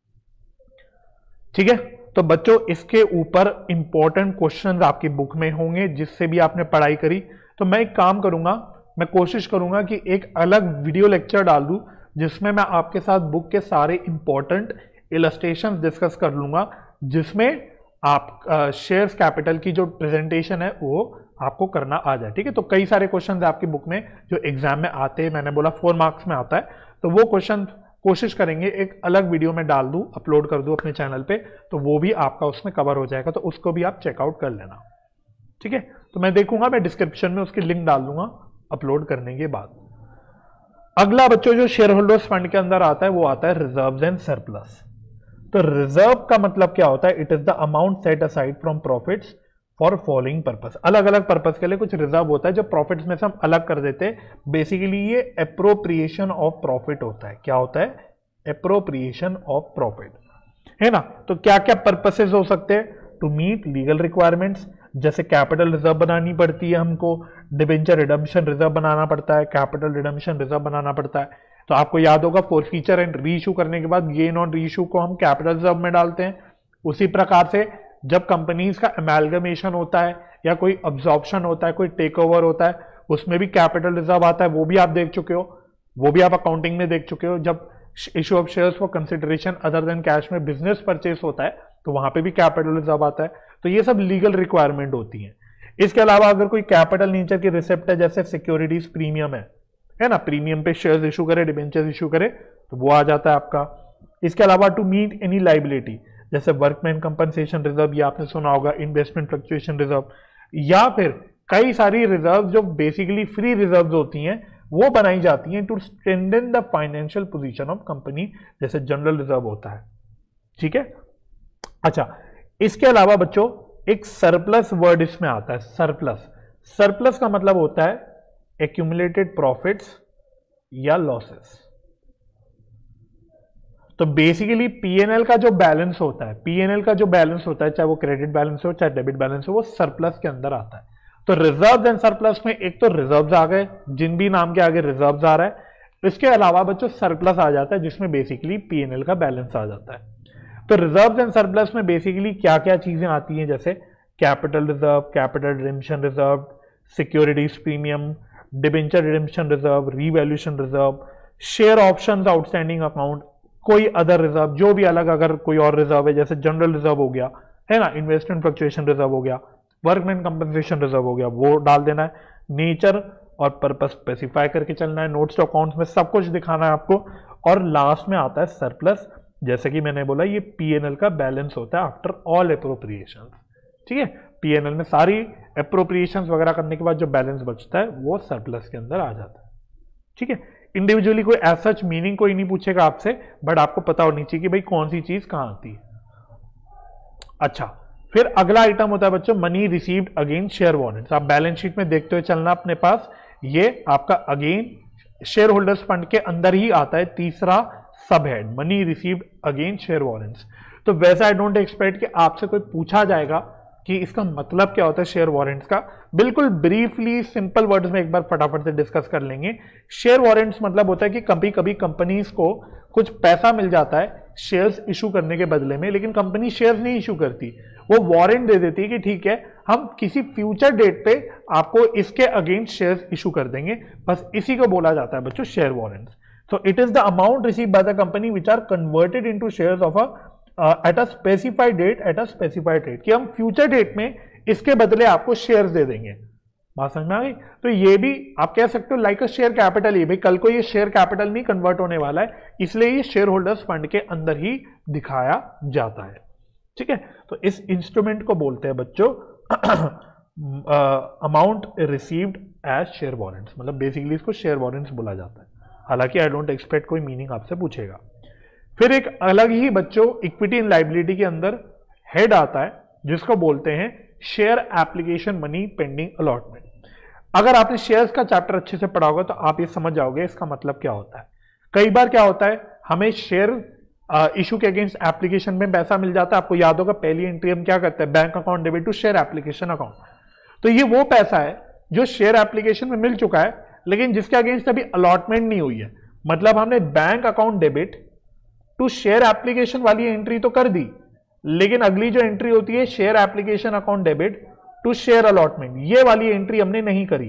ठीक है, तो बच्चों इसके ऊपर इंपॉर्टेंट क्वेश्चंस आपकी बुक में होंगे जिससे भी आपने पढ़ाई करी। तो मैं एक काम करूंगा, मैं कोशिश करूंगा कि एक अलग वीडियो लेक्चर डाल दूं जिसमें मैं आपके साथ बुक के सारे इंपॉर्टेंट इलस्ट्रेशंस डिस्कस कर लूंगा, जिसमें आप शेयर्स uh, कैपिटल की जो प्रेजेंटेशन है वो आपको करना आ जाए। ठीक है, तो कई सारे क्वेश्चंस आपकी बुक में जो एग्जाम में आते हैं, मैंने बोला फोर मार्क्स में आता है, तो वो क्वेश्चन कोशिश करेंगे एक अलग वीडियो में डाल दूं, अपलोड कर दूं अपने चैनल पे, तो वो भी आपका उसमें कवर हो जाएगा, तो उसको भी आप चेकआउट कर लेना। ठीक है, तो मैं देखूंगा, मैं डिस्क्रिप्शन में उसकी लिंक डाल दूंगा अपलोड करने के बाद। अगला बच्चों जो शेयर होल्डर्स फंड के अंदर आता है वो आता है रिजर्व्स एंड सरप्लस। तो रिजर्व का मतलब क्या होता है? It is the amount set aside from profits for following purpose. अलग अलग पर्पस के लिए कुछ रिजर्व होता है जो प्रॉफिट्स में से हम अलग कर देते हैं। बेसिकली ये एप्रोप्रिएशन ऑफ प्रॉफिट होता है। क्या होता है? एप्रोप्रिएशन ऑफ प्रॉफिट, है ना। तो क्या क्या पर्पसेस हो सकते हैं? टू मीट लीगल रिक्वायरमेंट्स, जैसे कैपिटल रिजर्व बनानी पड़ती है हमको, डिबेंचर रिडम्पशन रिजर्व बनाना पड़ता है, कैपिटल रिडम्पशन रिजर्व बनाना पड़ता है। तो आपको याद होगा फॉरफीचर एंड री इशू करने के बाद गेन ऑन री इशू को हम कैपिटल रिजर्व में डालते हैं। उसी प्रकार से जब कंपनीज का अमेलगमेशन होता है या कोई अब्जॉर्प्शन होता है, कोई टेक ओवर होता है, उसमें भी कैपिटल रिजर्व आता है, वो भी आप देख चुके हो, वो भी आप अकाउंटिंग में देख चुके हो। जब issue of shares for consideration other than cash में बिजनेस परचेस होता है तो वहां पे भी कैपिटल रिजर्व आता है। तो ये सब लीगल रिक्वायरमेंट होती है। इसके अलावा अगर कोई कैपिटल नेचर की रिसिप्ट है, जैसे सिक्योरिटीज प्रीमियम है है ना, प्रीमियम पे शेयर्स इशू करे, डिबेंचर्स इशू करे, तो वो आ जाता है आपका। इसके अलावा टू मीट एनी लाइबिलिटी, जैसे वर्कमैन कंपनसेशन रिजर्व, ये आपने सुना होगा, इन्वेस्टमेंट फ्लक्चुएशन रिजर्व, या फिर कई सारी रिजर्व जो बेसिकली फ्री रिजर्व होती हैं वो बनाई जाती हैं to strengthen the financial position of company, जैसे जनरल रिजर्व होता है। ठीक है, अच्छा, इसके अलावा बच्चों एक सरप्लस वर्ड इसमें आता है। सरप्लस सरप्लस का मतलब होता है एक्यूमुलेटेड प्रॉफिट्स या लॉसेस। तो बेसिकली पीएनएल का जो बैलेंस होता है, पीएनएल का जो बैलेंस होता है, चाहे वो क्रेडिट बैलेंस हो चाहे डेबिट बैलेंस हो, वो सरप्लस के अंदर आता है। तो रिजर्व एंड सरप्लस में एक तो रिजर्व्स आ गए, जिन भी नाम के आगे रिजर्व्स आ रहा है, इसके अलावा बच्चों सरप्लस आ जाता है जिसमें बेसिकली पीएनएल का बैलेंस आ जाता है। तो रिजर्व्स एंड सरप्लस में बेसिकली क्या क्या चीजें आती हैं, जैसे capital reserve, capital redemption reserve, securities premium, debenture redemption reserve, revaluation reserve, share options outstanding account, कोई अदर रिजर्व, जो भी अलग अगर कोई और रिजर्व है, जैसे जनरल रिजर्व हो गया, है ना, इन्वेस्टमेंट फ्लक्चुएशन रिजर्व हो गया, वर्कमैन कंपनसेशन रिजर्व हो गया, वो डाल देना है। नेचर और पर्पस स्पेसिफाई करके चलना है। नोट्स टू अकाउंट्स में सब कुछ दिखाना है आपको। और लास्ट में आता है सरप्लस, जैसे कि मैंने बोला ये पीएनएल का बैलेंस होता है आफ्टर ऑल एप्रोप्रिएशन। ठीक है, पीएनएल में सारी एप्रोप्रिएशन वगैरह करने के बाद जो बैलेंस बचता है वो सरप्लस के अंदर आ जाता है। ठीक है, इंडिविजुअली कोई एज सच मीनिंग कोई नहीं पूछेगा आपसे, बट आपको पता होनी चाहिए कि भाई कौन सी चीज कहां आती है। अच्छा, फिर अगला आइटम होता है बच्चों money received again share warrants. आप बैलेंस शीट में देखते हुए चलना अपने पास, ये आपका अगेन शेयर होल्डर्स फंड के अंदर ही आता है, तीसरा sub head, money received again share warrants. तो वैसे आई डोंट एक्सपेक्ट कि आपसे कोई पूछा जाएगा कि इसका मतलब क्या होता है शेयर वारंट्स का। बिल्कुल ब्रीफली सिंपल वर्ड्स में एक बार फटाफट से डिस्कस कर लेंगे। शेयर वारंट्स मतलब होता है कि कभी कभी कंपनीज को कुछ पैसा मिल जाता है शेयर्स इशू करने के बदले में, लेकिन कंपनी शेयर्स नहीं इशू करती, वो वारंट दे देती है कि ठीक है हम किसी फ्यूचर डेट पे आपको इसके अगेंस्ट शेयर्स इशू कर देंगे। बस इसी को बोला जाता है बच्चों share warrants. So it is the amount received by the company which are converted into shares of a uh, at a specified date at a specified rate, कि हम फ्यूचर डेट में इसके बदले आपको शेयर्स दे देंगे। बात समझ में आ गई? तो ये भी आप कह सकते हो लाइक अ शेयर कैपिटल, ये भाई कल को ये शेयर कैपिटल नहीं कन्वर्ट होने वाला है, इसलिए ये शेयर होल्डर्स फंड के अंदर ही दिखाया जाता है। ठीक है, तो इस इंस्ट्रूमेंट को बोलते हैं बच्चों amount received as share warrants, मतलब बेसिकली इसको शेयर वारंट्स बोला जाता है। हालांकि आई डोंट एक्सपेक्ट कोई मीनिंग आपसे पूछेगा। फिर एक अलग ही बच्चों इक्विटी एंड लायबिलिटी के अंदर हेड आता है जिसको बोलते हैं share application money pending allotment. अगर आपने शेयर्स का चैप्टर अच्छे से पढ़ा होगा तो आप ये समझ जाओगे इसका मतलब क्या होता है। कई बार क्या होता है, हमें शेयर इशू के अगेंस्ट एप्लीकेशन में पैसा मिल जाता है। आपको याद होगा पहली एंट्री हम क्या करते हैं, bank account debit to share application account. तो ये वो पैसा है जो शेयर एप्लीकेशन में मिल चुका है लेकिन जिसके अगेंस्ट अभी अलॉटमेंट नहीं हुई है। मतलब हमने bank account debit to share application वाली एंट्री तो कर दी, लेकिन अगली जो एंट्री होती है share application account debit to share allotment, ये वाली एंट्री हमने नहीं करी।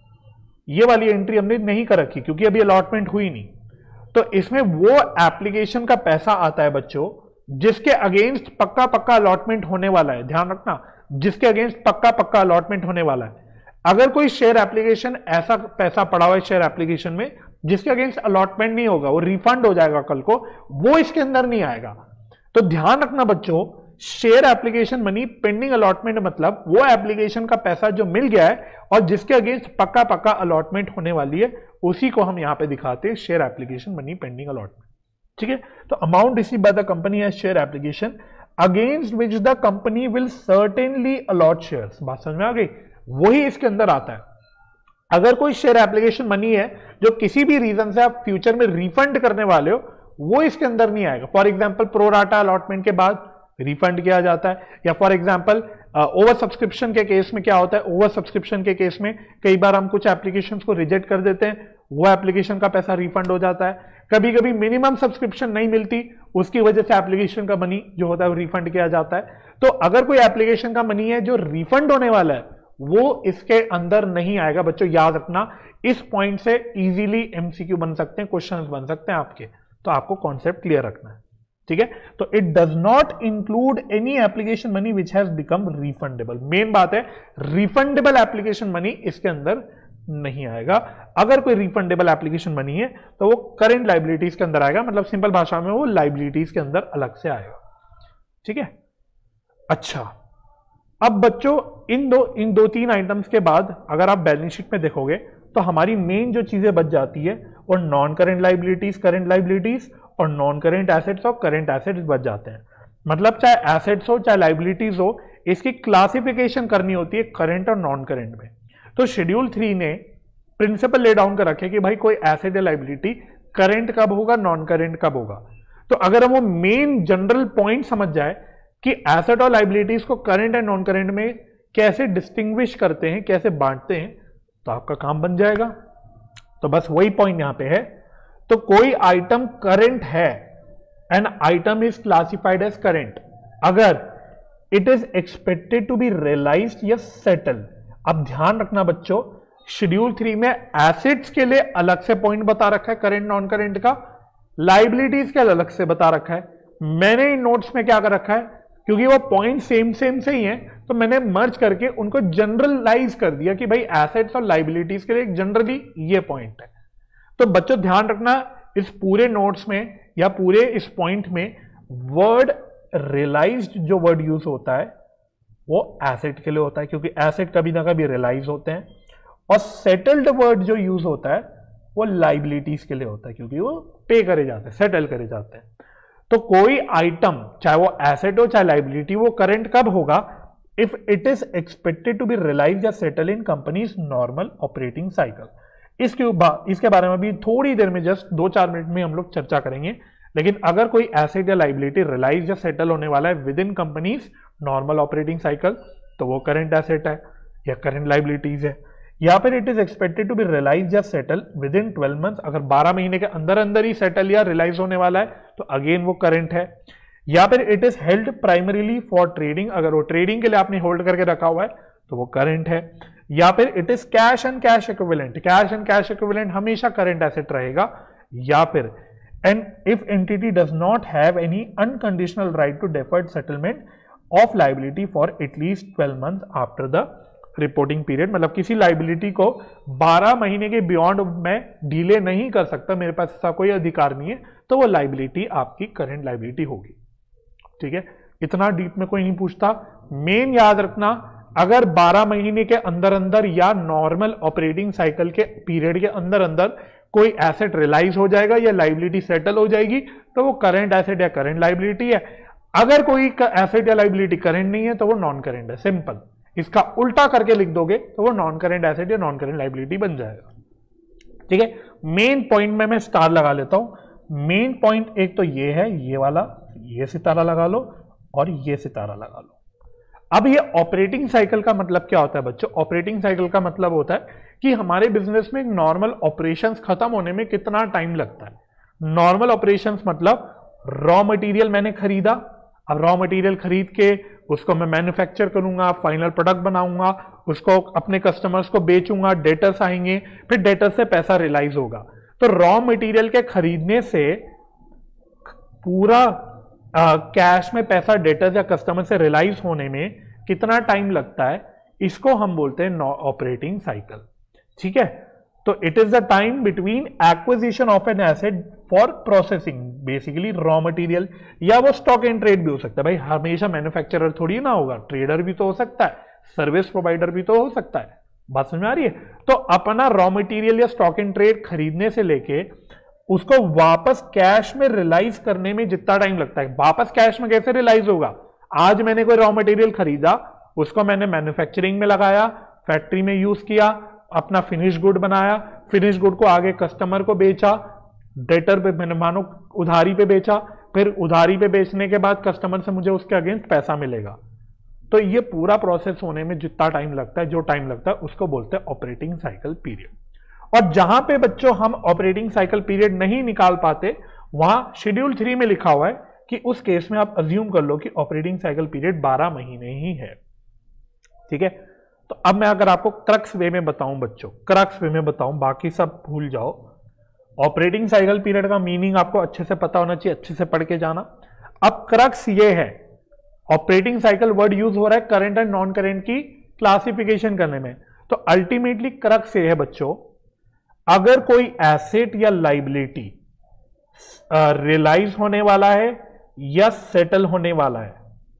ये वाली एंट्री हमने नहीं कर रखी क्योंकि अभी अलॉटमेंट हुई नहीं। तो इसमें वो एप्लीकेशन का पैसा आता है बच्चों जिसके अगेंस्ट पक्का पक्का अलॉटमेंट होने वाला है। ध्यान रखना, जिसके अगेंस्ट पक्का पक्का अलॉटमेंट होने वाला है। अगर कोई शेयर एप्लीकेशन ऐसा पैसा पड़ा हुआ है शेयर एप्लीकेशन में जिसके अगेंस्ट अलॉटमेंट नहीं होगा, वो रिफंड हो जाएगा कल को, वो इसके अंदर नहीं आएगा। तो ध्यान रखना बच्चों, share application money pending allotment मतलब वो एप्लीकेशन का पैसा जो मिल गया है और जिसके अगेंस्ट पक्का पक्का अलॉटमेंट होने वाली है, उसी को हम यहां पे दिखाते हैं share application money pending allotment. ठीक है, तो amount receive by the company as share application against which the company will certainly allot shares. बात समझ में आ गई, वही इसके अंदर आता है। अगर कोई शेयर एप्लीकेशन मनी है जो किसी भी रीजन से आप फ्यूचर में रिफंड करने वाले हो, वो इसके अंदर नहीं आएगा। फॉर एग्जांपल प्रोराटा अलॉटमेंट के बाद रिफंड किया जाता है, या फॉर एग्जांपल ओवर सब्सक्रिप्शन के केस में क्या होता है, ओवर सब्सक्रिप्शन के केस में कई बार हम कुछ एप्लीकेशंस को रिजेक्ट कर देते हैं, वो एप्लीकेशन का पैसा रिफंड हो जाता है। कभी कभी मिनिमम सब्सक्रिप्शन नहीं मिलती, उसकी वजह से एप्लीकेशन का मनी जो होता है वो रिफंड किया जाता है। तो अगर कोई एप्लीकेशन का मनी है जो रिफंड होने वाला है, वो इसके अंदर नहीं आएगा। बच्चों याद रखना, इस पॉइंट से इजीली एमसीक्यू बन सकते हैं, क्वेश्चंस बन सकते हैं आपके, तो आपको कॉन्सेप्ट क्लियर रखना है। ठीक है, तो it does not include any application money which has become refundable. Main बात है, रिफंडेबल एप्लीकेशन मनी इसके अंदर नहीं आएगा। अगर कोई रिफंडेबल एप्लीकेशन मनी है तो वो करेंट लाइबिलिटीज के अंदर आएगा, मतलब सिंपल भाषा में वो लाइबिलिटीज के अंदर अलग से आएगा। ठीक है, अच्छा अब बच्चों इन दो इन दो तीन आइटम्स के बाद अगर आप बैलेंस शीट में देखोगे तो हमारी मेन जो चीजें बच जाती है और non current liabilities, current liabilities और नॉन करेंट एसेट्स और करेंट एसेट्स बच जाते हैं। मतलब चाहे एसेट्स हो चाहे लाइबिलिटीज हो, इसकी क्लासिफिकेशन करनी होती है करेंट और नॉन करेंट में। तो शेड्यूल थ्री ने प्रिंसिपल ले डाउन कर रखे कि भाई कोई एसेट या लाइबिलिटी करेंट कब होगा, नॉन करेंट कब होगा। तो अगर हम वो मेन जनरल पॉइंट समझ जाए कि एसेट और लाइबिलिटीज को करंट एंड नॉन करंट में कैसे डिस्टिंग्विश करते हैं, कैसे बांटते हैं, तो आपका काम बन जाएगा। तो बस वही पॉइंट यहां पे है। तो कोई आइटम करंट है, an item is classified as current अगर it is expected to be realised या सेटल। अब ध्यान रखना बच्चों, शेड्यूल थ्री में एसेट्स के लिए अलग से पॉइंट बता रखा है करंट नॉन करंट का, लाइबिलिटीज के अलग से बता रखा है। मैंने इन नोट्स में क्या कर रखा है, क्योंकि वो पॉइंट सेम सेम से ही है, तो मैंने मर्ज करके उनको जनरलाइज कर दिया कि भाई एसेट्स और लाइबिलिटीज के लिए जनरली ये पॉइंट है। तो बच्चों ध्यान रखना, इस पूरे नोट्स में या पूरे इस पॉइंट में वर्ड रियलाइज्ड जो वर्ड यूज होता है वो एसेट के लिए होता है, क्योंकि एसेट कभी ना कभी रियलाइज होते हैं, और सेटल्ड वर्ड जो यूज होता है वो लाइबिलिटीज के लिए होता है, क्योंकि वो पे करे जाते हैं, सेटल करे जाते हैं। तो कोई आइटम चाहे वो एसेट हो चाहे लाइबिलिटी, वो करंट कब होगा, if it is expected to be realise या settle in company's normal operating cycle. इसके इसके बारे में भी थोड़ी देर में, जस्ट दो चार मिनट में हम लोग चर्चा करेंगे। लेकिन अगर कोई एसेट या लाइबिलिटी रियलाइज या सेटल होने वाला है within company's normal operating cycle, तो वो करंट एसेट है या करंट लाइबिलिटीज है। या फिर it is expected to be realise या settle within twelve months, अगर बारह महीने के अंदर अंदर ही सेटल या रियलाइज होने वाला है तो अगेन वो करंट है। या फिर it is held primarily for trading, अगर वो ट्रेडिंग के लिए आपने होल्ड करके रखा हुआ है तो वो करंट है। या फिर it is cash and cash equivalent, cash and cash equivalent हमेशा करंट एसेट रहेगा। या फिर and if entity does not have any unconditional right to deferred settlement of liability for at least twelve months after the reporting period, मतलब किसी liability को बारह महीने के बियॉन्ड में डिले नहीं कर सकता, मेरे पास ऐसा कोई अधिकार नहीं है, तो वो लाइबिलिटी आपकी करंट लाइबिलिटी होगी। ठीक है, इतना डीप में कोई नहीं पूछता। मेन याद रखना, अगर बारह महीने के अंदर अंदर या नॉर्मल ऑपरेटिंग साइकिल के पीरियड के अंदर अंदर कोई एसेट रियलाइज हो जाएगा या लाइबिलिटी सेटल हो जाएगी तो वो करंट एसेट या करंट लाइबिलिटी है। अगर कोई एसेट या लाइबिलिटी करंट नहीं है तो वो नॉन करंट है, सिंपल। इसका उल्टा करके लिख दोगे तो वो नॉन करेंट एसेट या नॉन करेंट लाइबिलिटी बन जाएगा। ठीक है, मेन पॉइंट में मैं स्टार लगा लेता हूं। मेन पॉइंट एक तो ये है, ये वाला, ये सितारा लगा लो और ये सितारा लगा लो। अब ये ऑपरेटिंग साइकिल का मतलब क्या होता है बच्चों? ऑपरेटिंग साइकिल का मतलब होता है कि हमारे बिजनेस में एक नॉर्मल ऑपरेशंस खत्म होने में कितना टाइम लगता है। नॉर्मल ऑपरेशंस मतलब रॉ मटेरियल मैंने खरीदा, अब रॉ मटेरियल खरीद के उसको मैं मैन्युफैक्चर करूंगा, फाइनल प्रोडक्ट बनाऊंगा, उसको अपने कस्टमर्स को बेचूंगा, डेटर्स आएंगे, फिर डेटर्स से पैसा रियलाइज होगा। तो रॉ मटेरियल के खरीदने से पूरा कैश में पैसा डेटर्स या कस्टमर से रियलाइज होने में कितना टाइम लगता है, इसको हम बोलते हैं ऑपरेटिंग साइकिल। ठीक है, तो it is the time between acquisition of an asset for processing, basically raw material, या वो स्टॉक एंड ट्रेड भी हो सकता है। भाई हमेशा मैन्युफैक्चरर थोड़ी ना होगा, ट्रेडर भी तो हो सकता है, सर्विस प्रोवाइडर भी तो हो सकता है। बात समझ में आ रही है? तो अपना रॉ मटेरियल या स्टॉक एंड ट्रेड खरीदने से लेके उसको वापस कैश में रियलाइज करने में जितना टाइम लगता है, वापस कैश में कैसे रियलाइज होगा? आज मैंने कोई रॉ मटेरियल खरीदा, उसको मैंने मैन्युफैक्चरिंग में लगाया, फैक्ट्री में यूज किया, अपना फिनिश गुड बनाया, फिनिश गुड को आगे कस्टमर को बेचा, डेटर पे मैंने मानो उधारी पे बेचा, फिर उधारी पे बेचने के बाद कस्टमर से मुझे उसके अगेंस्ट पैसा मिलेगा। तो ये पूरा प्रोसेस होने में जितना टाइम लगता है, जो टाइम लगता है, उसको बोलते हैं ऑपरेटिंग साइकिल पीरियड। और जहां पे बच्चों हम ऑपरेटिंग साइकिल पीरियड नहीं निकाल पाते, वहां शेड्यूल थ्री में लिखा हुआ है कि उस केस में आप अज्यूम कर लो कि ऑपरेटिंग साइकिल पीरियड बारह महीने ही है। ठीक है, तो अब मैं अगर आपको क्रक्स वे में बताऊं बच्चों, क्रक्स वे में बताऊं, बाकी सब भूल जाओ। ऑपरेटिंग साइकिल पीरियड का मीनिंग आपको अच्छे से पता होना चाहिए, अच्छे से पढ़ के जाना। अब क्रक्स ये है, ऑपरेटिंग साइकिल वर्ड यूज हो रहा है करंट एंड नॉन करंट की क्लासिफिकेशन करने में। तो अल्टीमेटली क्रक्स ये है बच्चों, अगर कोई एसेट या लाइबिलिटी रियलाइज होने वाला है या सेटल होने वाला है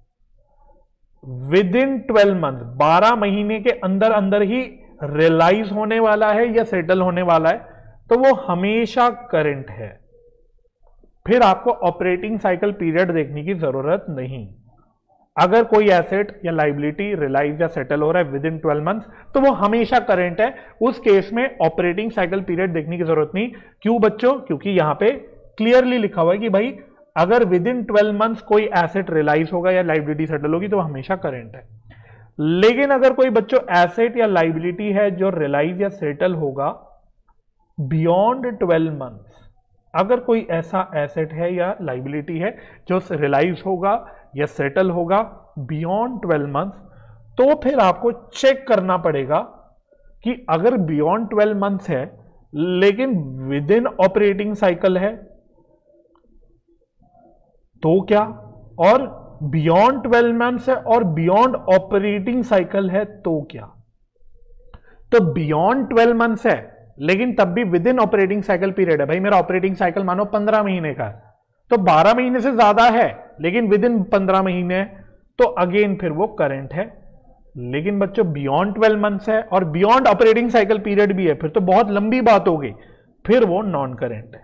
विद इन ट्वेल्व मंथ, बारह महीने के अंदर अंदर ही रियलाइज होने वाला है या सेटल होने वाला है, तो वो हमेशा करंट है। फिर आपको ऑपरेटिंग साइकिल पीरियड देखने की जरूरत नहीं। अगर कोई एसेट या लाइबिलिटी रियलाइज या सेटल हो रहा है विद इन ट्वेल्व मंथ्स, तो वो हमेशा करंट है। उस केस में ऑपरेटिंग साइकिल पीरियड देखने की जरूरत नहीं। क्यों बच्चों? क्योंकि यहां पे क्लियरली लिखा हुआ है कि भाई अगर विद इन ट्वेल्व मंथ्स कोई एसेट रियलाइज होगा या लाइबिलिटी सेटल होगी तो हमेशा करंट है। लेकिन अगर कोई बच्चों एसेट या लाइबिलिटी है जो रियलाइज या सेटल होगा बियॉन्ड ट्वेल्व मंथ्स, अगर कोई ऐसा एसेट है या लाइबिलिटी है जो रियलाइज होगा या सेटल होगा बियॉन्ड ट्वेल्व मंथ्स, तो फिर आपको चेक करना पड़ेगा कि अगर बियॉन्ड ट्वेल्व मंथ्स है लेकिन विद इन ऑपरेटिंग साइकिल है तो क्या, और बियॉन्ड ट्वेल्व मंथ्स है और बियॉन्ड ऑपरेटिंग साइकिल है तो क्या। तो बियॉन्ड ट्वेल्व मंथ्स है लेकिन तब भी within operating cycle period है। भाई मेरा ऑपरेटिंग साइकिल मानो पंद्रह महीने का है, तो बारह महीने से ज्यादा है लेकिन विद इन पंद्रह महीने है, तो अगेन फिर वो करंट है। लेकिन बच्चों बियॉन्ड ट्वेल्व मंथ्स है और बियॉन्ड ऑपरेटिंग साइकिल पीरियड भी है, फिर तो बहुत लंबी बात हो गई, फिर वो नॉन करंट है।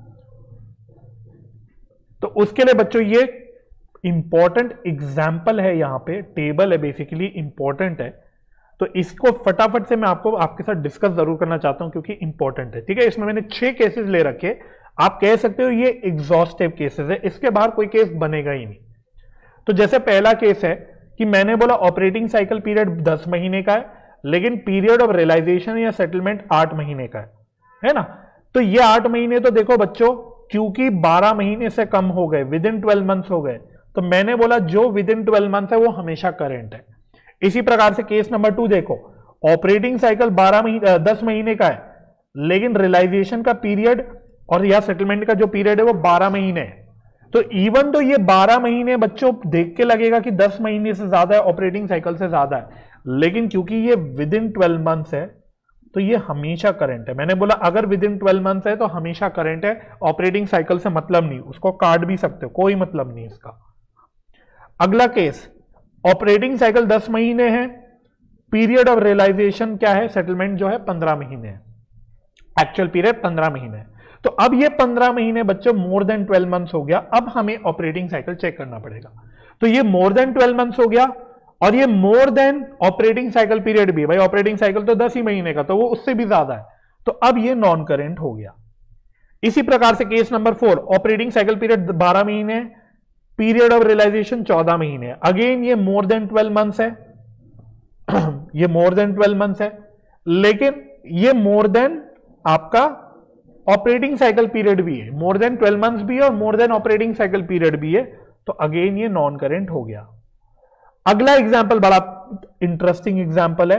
तो उसके लिए बच्चों ये इंपॉर्टेंट एग्जाम्पल है, यहां पे टेबल है, बेसिकली इंपॉर्टेंट है। तो इसको फटाफट से मैं आपको आपके साथ डिस्कस जरूर करना चाहता हूं क्योंकि इंपॉर्टेंट है। ठीक है, इसमें मैंने छह केसेस ले रखे, आप कह सकते हो ये एग्जॉस्टिव केसेस है, इसके बाहर कोई केस बनेगा ही नहीं। तो जैसे पहला केस है कि मैंने बोला ऑपरेटिंग साइकिल पीरियड दस महीने का है लेकिन पीरियड ऑफ रियलाइजेशन या सेटलमेंट आठ महीने का है, है ना। तो ये आठ महीने तो देखो बच्चों, क्योंकि बारह महीने से कम हो गए, विद इन ट्वेल्व मंथ्स हो गए, तो मैंने बोला जो विद इन ट्वेल्व मंथ है वो हमेशा करंट है। इसी प्रकार से केस नंबर टू देखो, ऑपरेटिंग साइकिल बारह महीने दस महीने का है लेकिन रियलाइजेशन का पीरियड और या सेटलमेंट का जो पीरियड है वो बारह महीने है। तो इवन तो ये बारह महीने बच्चों देख के लगेगा कि दस महीने से ज्यादा है, ऑपरेटिंग साइकिल से ज्यादा है, लेकिन क्योंकि ये विद इन ट्वेल्व मंथ्स है तो ये हमेशा करंट है। मैंने बोला अगर विद इन ट्वेल्व मंथ्स है तो हमेशा करंट है, ऑपरेटिंग साइकिल से मतलब नहीं, उसको काट भी सकते हो, कोई मतलब नहीं इसका। अगला केस, ऑपरेटिंग साइकिल दस महीने है, पीरियड ऑफ रियलाइजेशन क्या है, सेटलमेंट जो है पंद्रह महीने है, एक्चुअल पीरियड पंद्रह महीने है। तो अब ये पंद्रह महीने बच्चों मोर देन ट्वेल्व मंथ्स हो गया, अब हमें ऑपरेटिंग साइकिल चेक करना पड़ेगा। तो ये मोर देन ट्वेल्व मंथ्स हो गया और ये more than operating cycle period भी है। भाई ऑपरेटिंग साइकिल तो दस ही महीने का, तो वो उससे भी ज्यादा है, तो अब ये नॉन करेंट हो गया। इसी प्रकार से case number four, operating cycle period बारह महीने, पीरियड ऑफ रियलाइजेशन चौदह महीने, अगेन ये मोर देन ट्वेल्व मंथ्स है, ये मोर देन ट्वेल्व मंथ्स है, लेकिन ये मोर देन आपका ऑपरेटिंग साइकिल पीरियड भी है, मोर देन ट्वेल्व मंथ्स भी है और more than operating cycle period भी है, तो अगेन ये नॉन करेंट हो गया। अगला एग्जाम्पल बड़ा इंटरेस्टिंग एग्जाम्पल है।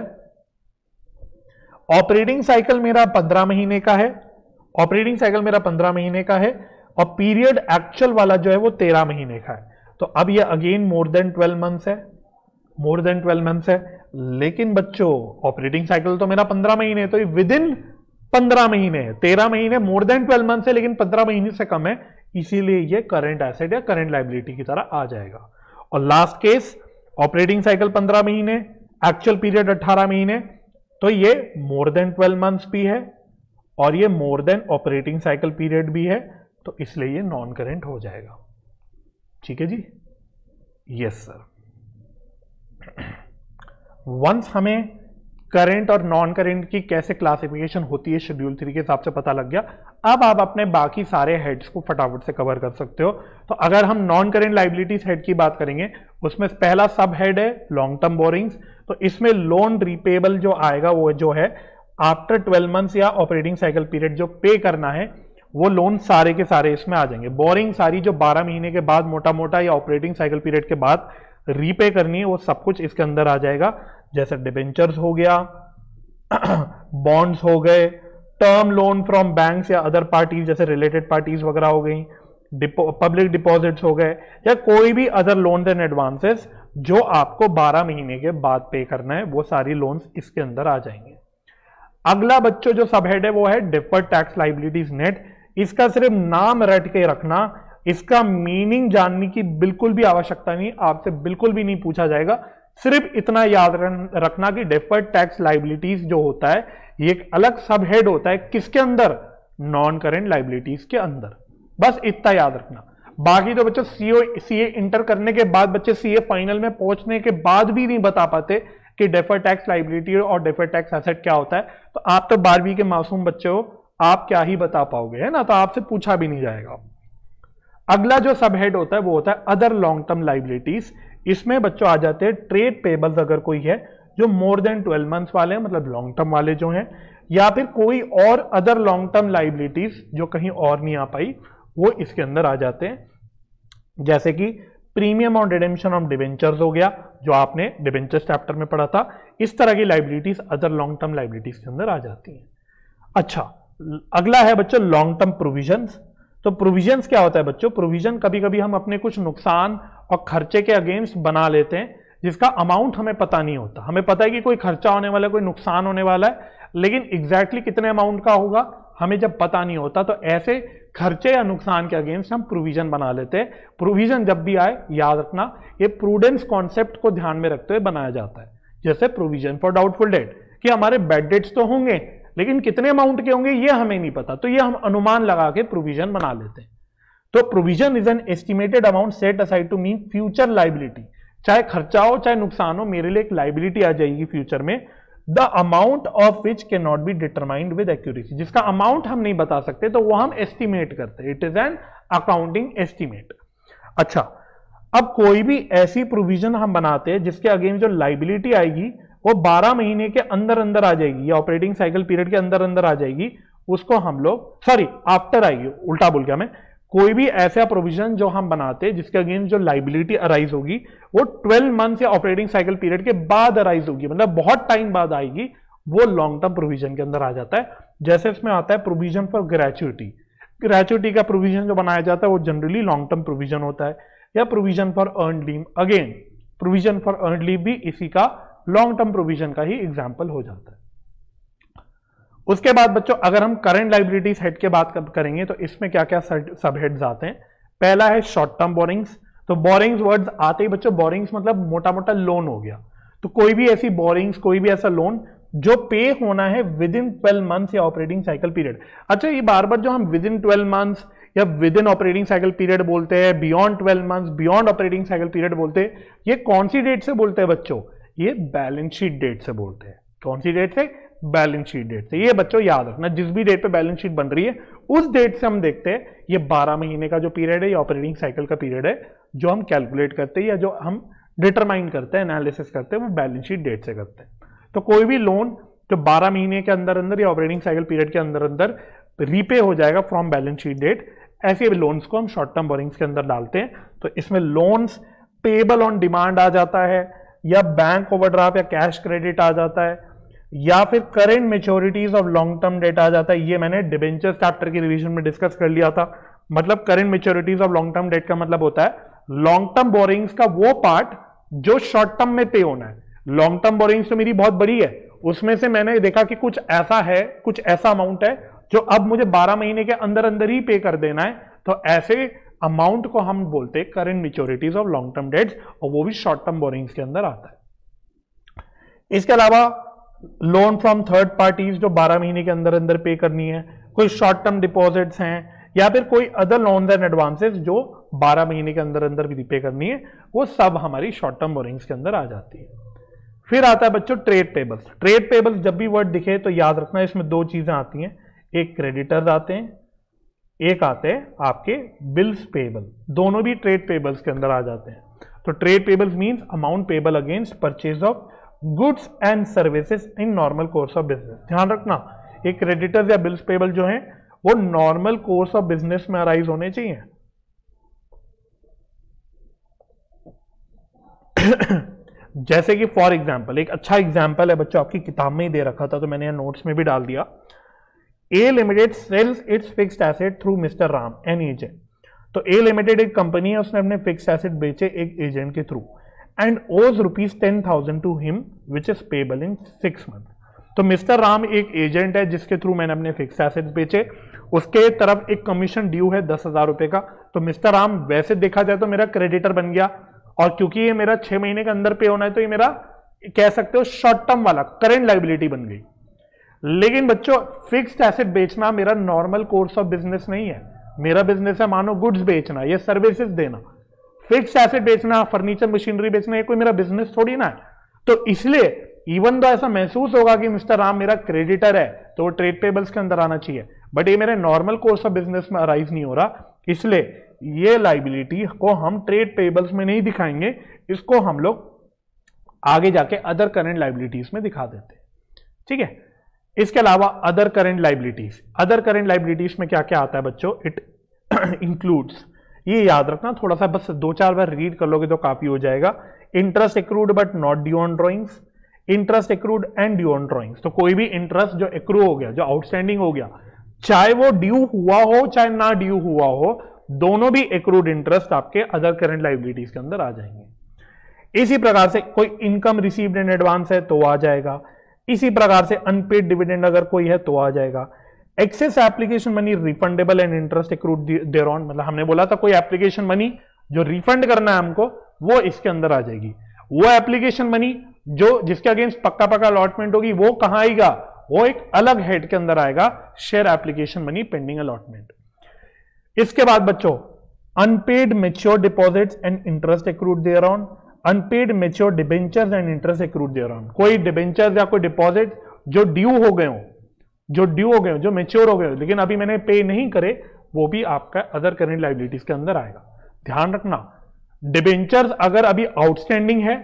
ऑपरेटिंग साइकिल मेरा पंद्रह महीने का है, ऑपरेटिंग साइकिल मेरा पंद्रह महीने का है और पीरियड एक्चुअल वाला जो है वो तेरह महीने का है, तो अब ये again more than twelve months है, मोर देन ट्वेल्व मंथ्स है, लेकिन बच्चों ऑपरेटिंग साइकिल तो मेरा पंद्रह महीने है, तो ये विद इन पंद्रह महीने है, तेरह महीने मोर देन ट्वेल्व मंथ्स है, लेकिन पंद्रह महीने से कम है, इसीलिए ये करंट एसेट या करंट लायबिलिटी की तरह आ जाएगा। और लास्ट केस, ऑपरेटिंग साइकिल पंद्रह महीने, एक्चुअल पीरियड अठारह महीने, तो ये मोर देन ट्वेल्व मंथ्स भी है और ये more than operating cycle period भी है, तो इसलिए ये नॉन करेंट हो जाएगा। ठीक है जी, यस सर। वंस हमें करंट और नॉन करंट की कैसे क्लासिफिकेशन होती है शेड्यूल थ्री के हिसाब से पता लग गया, अब आप अपने बाकी सारे हेड्स को फटाफट से कवर कर सकते हो। तो अगर हम नॉन करंट लायबिलिटीज हेड की बात करेंगे, उसमें पहला सब हेड है लॉन्ग टर्म बोरिंग्स, तो इसमें लोन रिपेबल जो आएगा वो जो है आफ्टर ट्वेल्व मंथ्स या ऑपरेटिंग साइकिल पीरियड जो पे करना है वो लोन सारे के सारे इसमें आ जाएंगे। बोरिंग सारी जो बारह महीने के बाद मोटा मोटा या ऑपरेटिंग साइकिल पीरियड के बाद रीपे करनी है वो सब कुछ इसके अंदर आ जाएगा, जैसे डिबेंचर्स हो गया, बॉन्ड्स हो गए, टर्म लोन फ्रॉम बैंक्स या अदर पार्टीज जैसे रिलेटेड पार्टीज वगैरह हो गई, पब्लिक डिपॉजिट्स हो गए, या कोई भी अदर लोन्स एंड एडवांसेस जो आपको बारह महीने के बाद पे करना है, वो सारी लोन्स इसके अंदर आ जाएंगे। अगला बच्चों जो सब हेड है वो है डिफर्ड टैक्स लायबिलिटीज नेट। इसका सिर्फ नाम रट के रखना, इसका मीनिंग जानने की बिल्कुल भी आवश्यकता नहीं, आपसे बिल्कुल भी नहीं पूछा जाएगा। सिर्फ इतना याद रखना कि डिफर्ड टैक्स लायबिलिटीज जो होता है ये एक अलग सब हेड होता है, किसके अंदर? नॉन करेंट लायबिलिटीज के अंदर, बस इतना याद रखना। बाकी तो बच्चों सीओ सीए इंटर करने के बाद बच्चे सीए फाइनल में पहुंचने के बाद भी नहीं बता पाते कि डिफर्ड टैक्स लायबिलिटी और डिफर्ड टैक्स एसेट क्या होता है, तो आप तो बारहवीं के मासूम बच्चे हो, आप क्या ही बता पाओगे, है ना, तो आपसे पूछा भी नहीं जाएगा। अगला जो सब हेड होता है वो होता है अदर लॉन्ग टर्म लायबिलिटीज। इसमें बच्चों आ जाते हैं ट्रेड पेबल्स, अगर कोई है जो मोर देन ट्वेल्व मंथ्स वाले हैं, मतलब लॉन्ग टर्म वाले जो हैं, या फिर कोई और अदर लॉन्ग टर्म लायबिलिटीज जो कहीं और नहीं आ पाई वो इसके अंदर आ जाते हैं, जैसे कि premium on redemption of debentures हो गया जो आपने डिबेंचर्स चैप्टर में पढ़ा था। इस तरह की liabilities other long term liabilities के अंदर आ जाती हैं। अच्छा, अगला है बच्चों लॉन्ग टर्म प्रोविजंस। तो प्रोविजंस क्या होता है बच्चों? प्रोविजन कभी कभी हम अपने कुछ नुकसान और खर्चे के अगेंस्ट बना लेते हैं जिसका अमाउंट हमें पता नहीं होता। हमें पता है कि कोई खर्चा होने वाला है, कोई नुकसान होने वाला है, लेकिन एग्जैक्टली कितने अमाउंट का होगा हमें जब पता नहीं होता, तो ऐसे खर्चे या नुकसान के अगेंस्ट हम प्रोविजन बना लेते हैं। प्रोविजन जब भी आए याद रखना ये प्रूडेंस कॉन्सेप्ट को ध्यान में रखते हुए बनाया जाता है। जैसे प्रोविजन फॉर डाउटफुल डेट, कि हमारे बैड डेट्स तो होंगे लेकिन कितने अमाउंट के होंगे ये हमें नहीं पता, तो ये हम अनुमान लगा के प्रोविजन बना लेते हैं। तो provision is an estimated amount set aside to mean future liability. चाहे खर्चा हो चाहे नुकसान हो, मेरे लिए एक लायबिलिटी आ जाएगी फ्यूचर में, the amount of which can not be determined with accuracy. जिसका अमाउंट हम नहीं बता सकते तो वो हम एस्टिमेट करते हैं, it is an accounting estimate. अच्छा, अब कोई भी ऐसी प्रोविजन हम बनाते हैं जिसके अगेंस्ट जो लायबिलिटी आएगी वो बारह महीने के अंदर अंदर आ जाएगी या ऑपरेटिंग साइकिल पीरियड के अंदर अंदर आ जाएगी, उसको हम लोग सॉरी आफ्टर आएगी, उल्टा बोल गया मैं। कोई भी ऐसा प्रोविजन जो हम बनाते हैं जिसके अगेंस्ट जो लायबिलिटी अराइज होगी वो ट्वेल्व मंथ या ऑपरेटिंग साइकिल पीरियड के बाद अराइज होगी, मतलब बहुत टाइम बाद आएगी, वो लॉन्ग टर्म प्रोविजन के अंदर आ जाता है। जैसे इसमें आता है प्रोविजन फॉर ग्रेचुइटी। ग्रेचुइटी का प्रोविजन जो बनाया जाता है वो जनरली लॉन्ग टर्म प्रोविजन होता है, या provision for earn leave, again provision for earn leave भी इसी का लॉन्ग टर्म प्रोविजन का ही एग्जाम्पल हो जाता है। उसके बाद बच्चों अगर हम करंट लायबिलिटीज हेड के बात करेंगे तो इसमें क्या क्या सब हेड्स आते हैं। पहला है शॉर्ट टर्म बोरिंग्स। तो बोरिंग्स वर्ड्स आते ही बच्चों, बोरिंग्स मतलब मोटा मोटा लोन हो गया, तो कोई भी ऐसी बोरिंग्स, कोई भी ऐसा लोन जो पे होना है विद इन ट्वेल्व मंथ्स या ऑपरेटिंग साइकिल पीरियड। अच्छा, ये बार बार जो हम विद इन ट्वेल्व मंथ्स या within operating cycle period बोलते हैं, beyond twelve months, beyond operating cycle period बोलते हैं। ये कौन सी डेट से बोलते हैं बच्चों? ये बैलेंस शीट डेट से बोलते हैं। कौन सी डेट से? बैलेंस शीट डेट से। ये बच्चों याद रखना, जिस भी डेट पे बैलेंस शीट बन रही है उस डेट से हम देखते हैं ये बारह महीने का जो पीरियड है, ये ऑपरेटिंग साइकिल का पीरियड है जो हम कैलकुलेट करते हैं या जो हम डिटरमाइन करते हैं, एनालिसिस करते हैं, वो बैलेंस शीट डेट से करते हैं। तो कोई भी लोन जो बारह महीने के अंदर अंदर या ऑपरेटिंग साइकिल पीरियड के अंदर अंदर रीपे हो जाएगा फ्रॉम बैलेंस शीट डेट, ऐसे लोन्स को हम शॉर्ट टर्म बोरिंग्स के अंदर डालते हैं। तो इसमें लोन्स पेबल ऑन डिमांड आ जाता है, या बैंक ओवरड्राफ्ट या कैश क्रेडिट आ जाता है, या फिर current maturities of long term debt आ जाता है। ये मैंने डिबेंचर चैप्टर की रिवीजन में डिस्कस कर लिया था। मतलब current maturities of long term debt का मतलब होता है लॉन्ग टर्म बोरिंग्स का वो पार्ट जो शॉर्ट टर्म में पे होना है। लॉन्ग टर्म बोरिंग्स तो मेरी बहुत बड़ी है, उसमें से मैंने देखा कि कुछ ऐसा है, कुछ ऐसा अमाउंट है जो अब मुझे बारह महीने के अंदर अंदर ही पे कर देना है। तो ऐसे अमाउंट को हम बोलते हैं current maturities of long term debts, और वो भी शॉर्ट टर्म बोरिंग्स के अंदर आता है। इसके अलावा लोन फ्रॉम थर्ड पार्टीज जो बारह महीने के अंदर अंदर पे करनी है, कोई शॉर्ट टर्म डिपॉजिट्स हैं, या फिर कोई अदर लोन्स एंड एडवांसेस जो बारह महीने के अंदर अंदर भी पे करनी है, वो सब हमारी शॉर्ट टर्म बोरिंग्स के अंदर आ जाती है। फिर आता है बच्चों ट्रेड पेबल्स। ट्रेड पेबल्स जब भी वर्ड दिखे तो याद रखना इसमें दो चीजें आती हैं, एक क्रेडिटर्स आते हैं, एक आते हैं आपके बिल्स पेबल। दोनों भी ट्रेड पेबल्स के अंदर आ जाते हैं। तो trade payables means amount payable against purchase of goods and services in normal course of business. ध्यान रखना, ये क्रेडिटर्स या बिल्स पेबल जो हैं वो नॉर्मल कोर्स ऑफ बिजनेस में अराइज होने चाहिए। जैसे कि फॉर एग्जाम्पल, एक अच्छा एग्जाम्पल है बच्चों, आपकी किताब में ही दे रखा था तो मैंने नोट्स में भी डाल दिया। A limited sells its fixed asset through mister Ram an agent. तो ए लिमिटेड एक कंपनी है, उसने अपने फिक्स्ड एसेट बेचे एक एजेंट के through, and owes rupees ten thousand to him which is payable in six month. तो मिस्टर राम एक एजेंट है जिसके थ्रू मैंने अपने फिक्स्ड एसेट्स बेचे, उसके तरफ एक कमीशन ड्यू है दस हजार रुपए का। तो मिस्टर राम वैसे देखा जाए तो मेरा क्रेडिटर बन गया, और क्योंकि ये मेरा छह महीने के अंदर पे होना है तो ये मेरा कह सकते हो शॉर्ट टर्म वाला करेंट लाइबिलिटी बन गई। लेकिन बच्चों फिक्स्ड एसेट बेचना मेरा नॉर्मल कोर्स ऑफ बिजनेस नहीं है। मेरा बिजनेस है मानो गुड्स बेचना या सर्विसेज देना। फिक्स्ड एसेट बेचना, फर्नीचर मशीनरी बेचना, ये कोई मेरा बिजनेस थोड़ी ना है। तो इसलिए इवन तो ऐसा महसूस होगा कि मिस्टर राम मेरा क्रेडिटर है तो वो ट्रेड पेबल्स के अंदर आना चाहिए, बट ये मेरे नॉर्मल कोर्स ऑफ बिजनेस में अराइज नहीं हो रहा, इसलिए ये लाइबिलिटी को हम ट्रेड पेबल्स में नहीं दिखाएंगे, इसको हम लोग आगे जाके अदर करंट लाइबिलिटीज में दिखा देते हैं। ठीक है, इसके अलावा other current liabilities, other current liabilities में क्या क्या आता है बच्चों? इट इंक्लूड्स, ये याद रखना, थोड़ा सा बस दो चार बार रीड कर लोगे तो काफी हो जाएगा। Interest accrued but not due on drawings, interest accrued and due on drawings. तो कोई भी इंटरेस्ट जो एक्रू हो गया, जो आउटस्टैंडिंग हो गया, चाहे वो ड्यू हुआ हो चाहे ना ड्यू हुआ हो, दोनों भी एक्रूड इंटरेस्ट आपके अदर करंट लाइबिलिटीज के अंदर आ जाएंगे। इसी प्रकार से कोई इनकम रिसीव्ड इन एडवांस है तो आ जाएगा। इसी प्रकार से अनपेड डिविडेंड अगर कोई है तो आ जाएगा। Excess application money refundable and interest accrued thereon, मतलब हमने बोला था कोई एप्लीकेशन मनी जो रिफंड करना है हमको, वो इसके अंदर आ जाएगी। वो एप्लीकेशन मनी जो जिसके अगेंस्ट पक्का पक्का अलॉटमेंट होगी वो कहां आएगा? वो एक अलग हेड के अंदर आएगा, share application money pending allotment. इसके बाद बच्चों unpaid mature deposits and interest accrued thereon, unpaid mature debentures and interest accrued thereon. कोई डिबेंचर्स या कोई डिपॉजिट जो ड्यू हो गए हो, जो ड्यू हो गए हो, जो मेच्योर हो गए हो लेकिन अभी मैंने पे नहीं करे, वो भी आपका अदर करंट लाइबिलिटीज के अंदर आएगा। ध्यान रखना, डिबेंचर्स अगर अभी आउटस्टैंडिंग है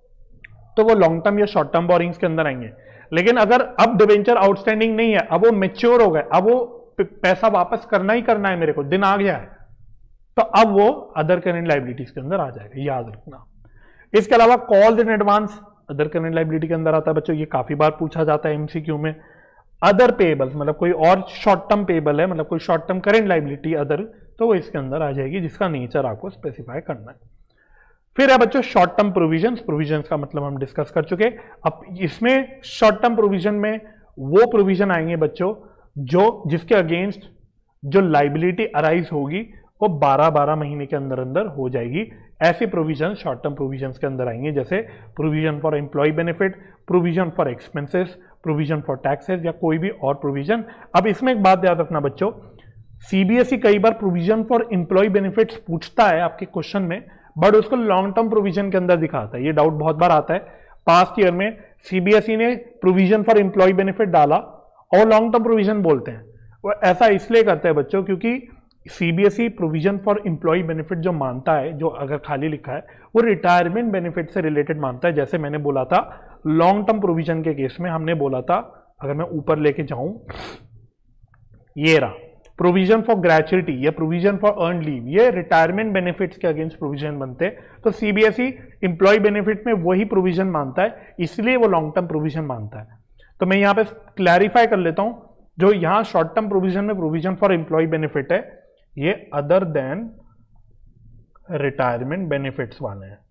तो वो लॉन्ग टर्म या शॉर्ट टर्म बोरिंग्स के अंदर आएंगे, लेकिन अगर अब डिबेंचर आउटस्टैंडिंग नहीं है, अब वो मेच्योर हो गए, अब वो पैसा वापस करना ही करना है, मेरे को दिन आ गया है, तो अब वो अदर करंट लाइबिलिटीज के अंदर आ जाएगा, याद रखना। इसके अलावा calls in advance other current liability के अंदर आता है बच्चों, ये काफी बार पूछा जाता है एमसीक्यू में। अदर पेबल्स मतलब कोई और शॉर्ट टर्म पेबल है, मतलब कोई short term current liability other, तो वो इसके अंदर आ जाएगी, जिसका नेचर आपको स्पेसिफाई करना है। फिर है बच्चों शॉर्ट टर्म प्रोविजंस। प्रोविजंस का मतलब हम डिस्कस कर चुके। अब इसमें शॉर्ट टर्म प्रोविजन में वो प्रोविजन आएंगे बच्चों जो जिसके अगेंस्ट जो लाइबिलिटी अराइज होगी वो बारह बारह महीने के अंदर अंदर हो जाएगी। ऐसे प्रोविजन शॉर्ट टर्म प्रोविजंस के अंदर आएंगे, जैसे provision for employee benefit, provision for expenses, provision for taxes या कोई भी और प्रोविजन। अब इसमें एक बात याद रखना बच्चों, सीबीएसई कई बार प्रोविजन फॉर एम्प्लॉय बेनिफिट्स पूछता है आपके क्वेश्चन में, बट उसको लॉन्ग टर्म प्रोविजन के अंदर दिखाता है। ये डाउट बहुत बार आता है। पास्ट ईयर में सीबीएसई ने प्रोविजन फॉर एम्प्लॉय बेनिफिट डाला और लॉन्ग टर्म प्रोविजन बोलते हैं। वो ऐसा इसलिए करते हैं बच्चों क्योंकि CBSE provision for employee benefit जो मानता है, जो अगर खाली लिखा है, वो रिटायरमेंट बेनिफिट से रिलेटेड मानता है। जैसे मैंने बोला था लॉन्ग टर्म प्रोविजन के केस में हमने बोला था, अगर मैं ऊपर लेके जाऊं, ये रहा प्रोविजन फॉर ग्रेचुइटी या प्रोविजन फॉर अर्न लीव, ये रिटायरमेंट बेनिफिट्स के अगेंस्ट प्रोविजन बनते हैं। तो सीबीएसई एम्प्लॉय बेनिफिट में वही प्रोविजन मानता है, इसलिए वो लॉन्ग टर्म प्रोविजन मानता है। तो मैं यहां पे क्लैरिफाई कर लेता हूं, जो यहां शॉर्ट टर्म प्रोविजन में प्रोविजन फॉर एम्प्लॉय बेनिफिट है, ये अदर देन रिटायरमेंट बेनिफिट्स वाले हैं।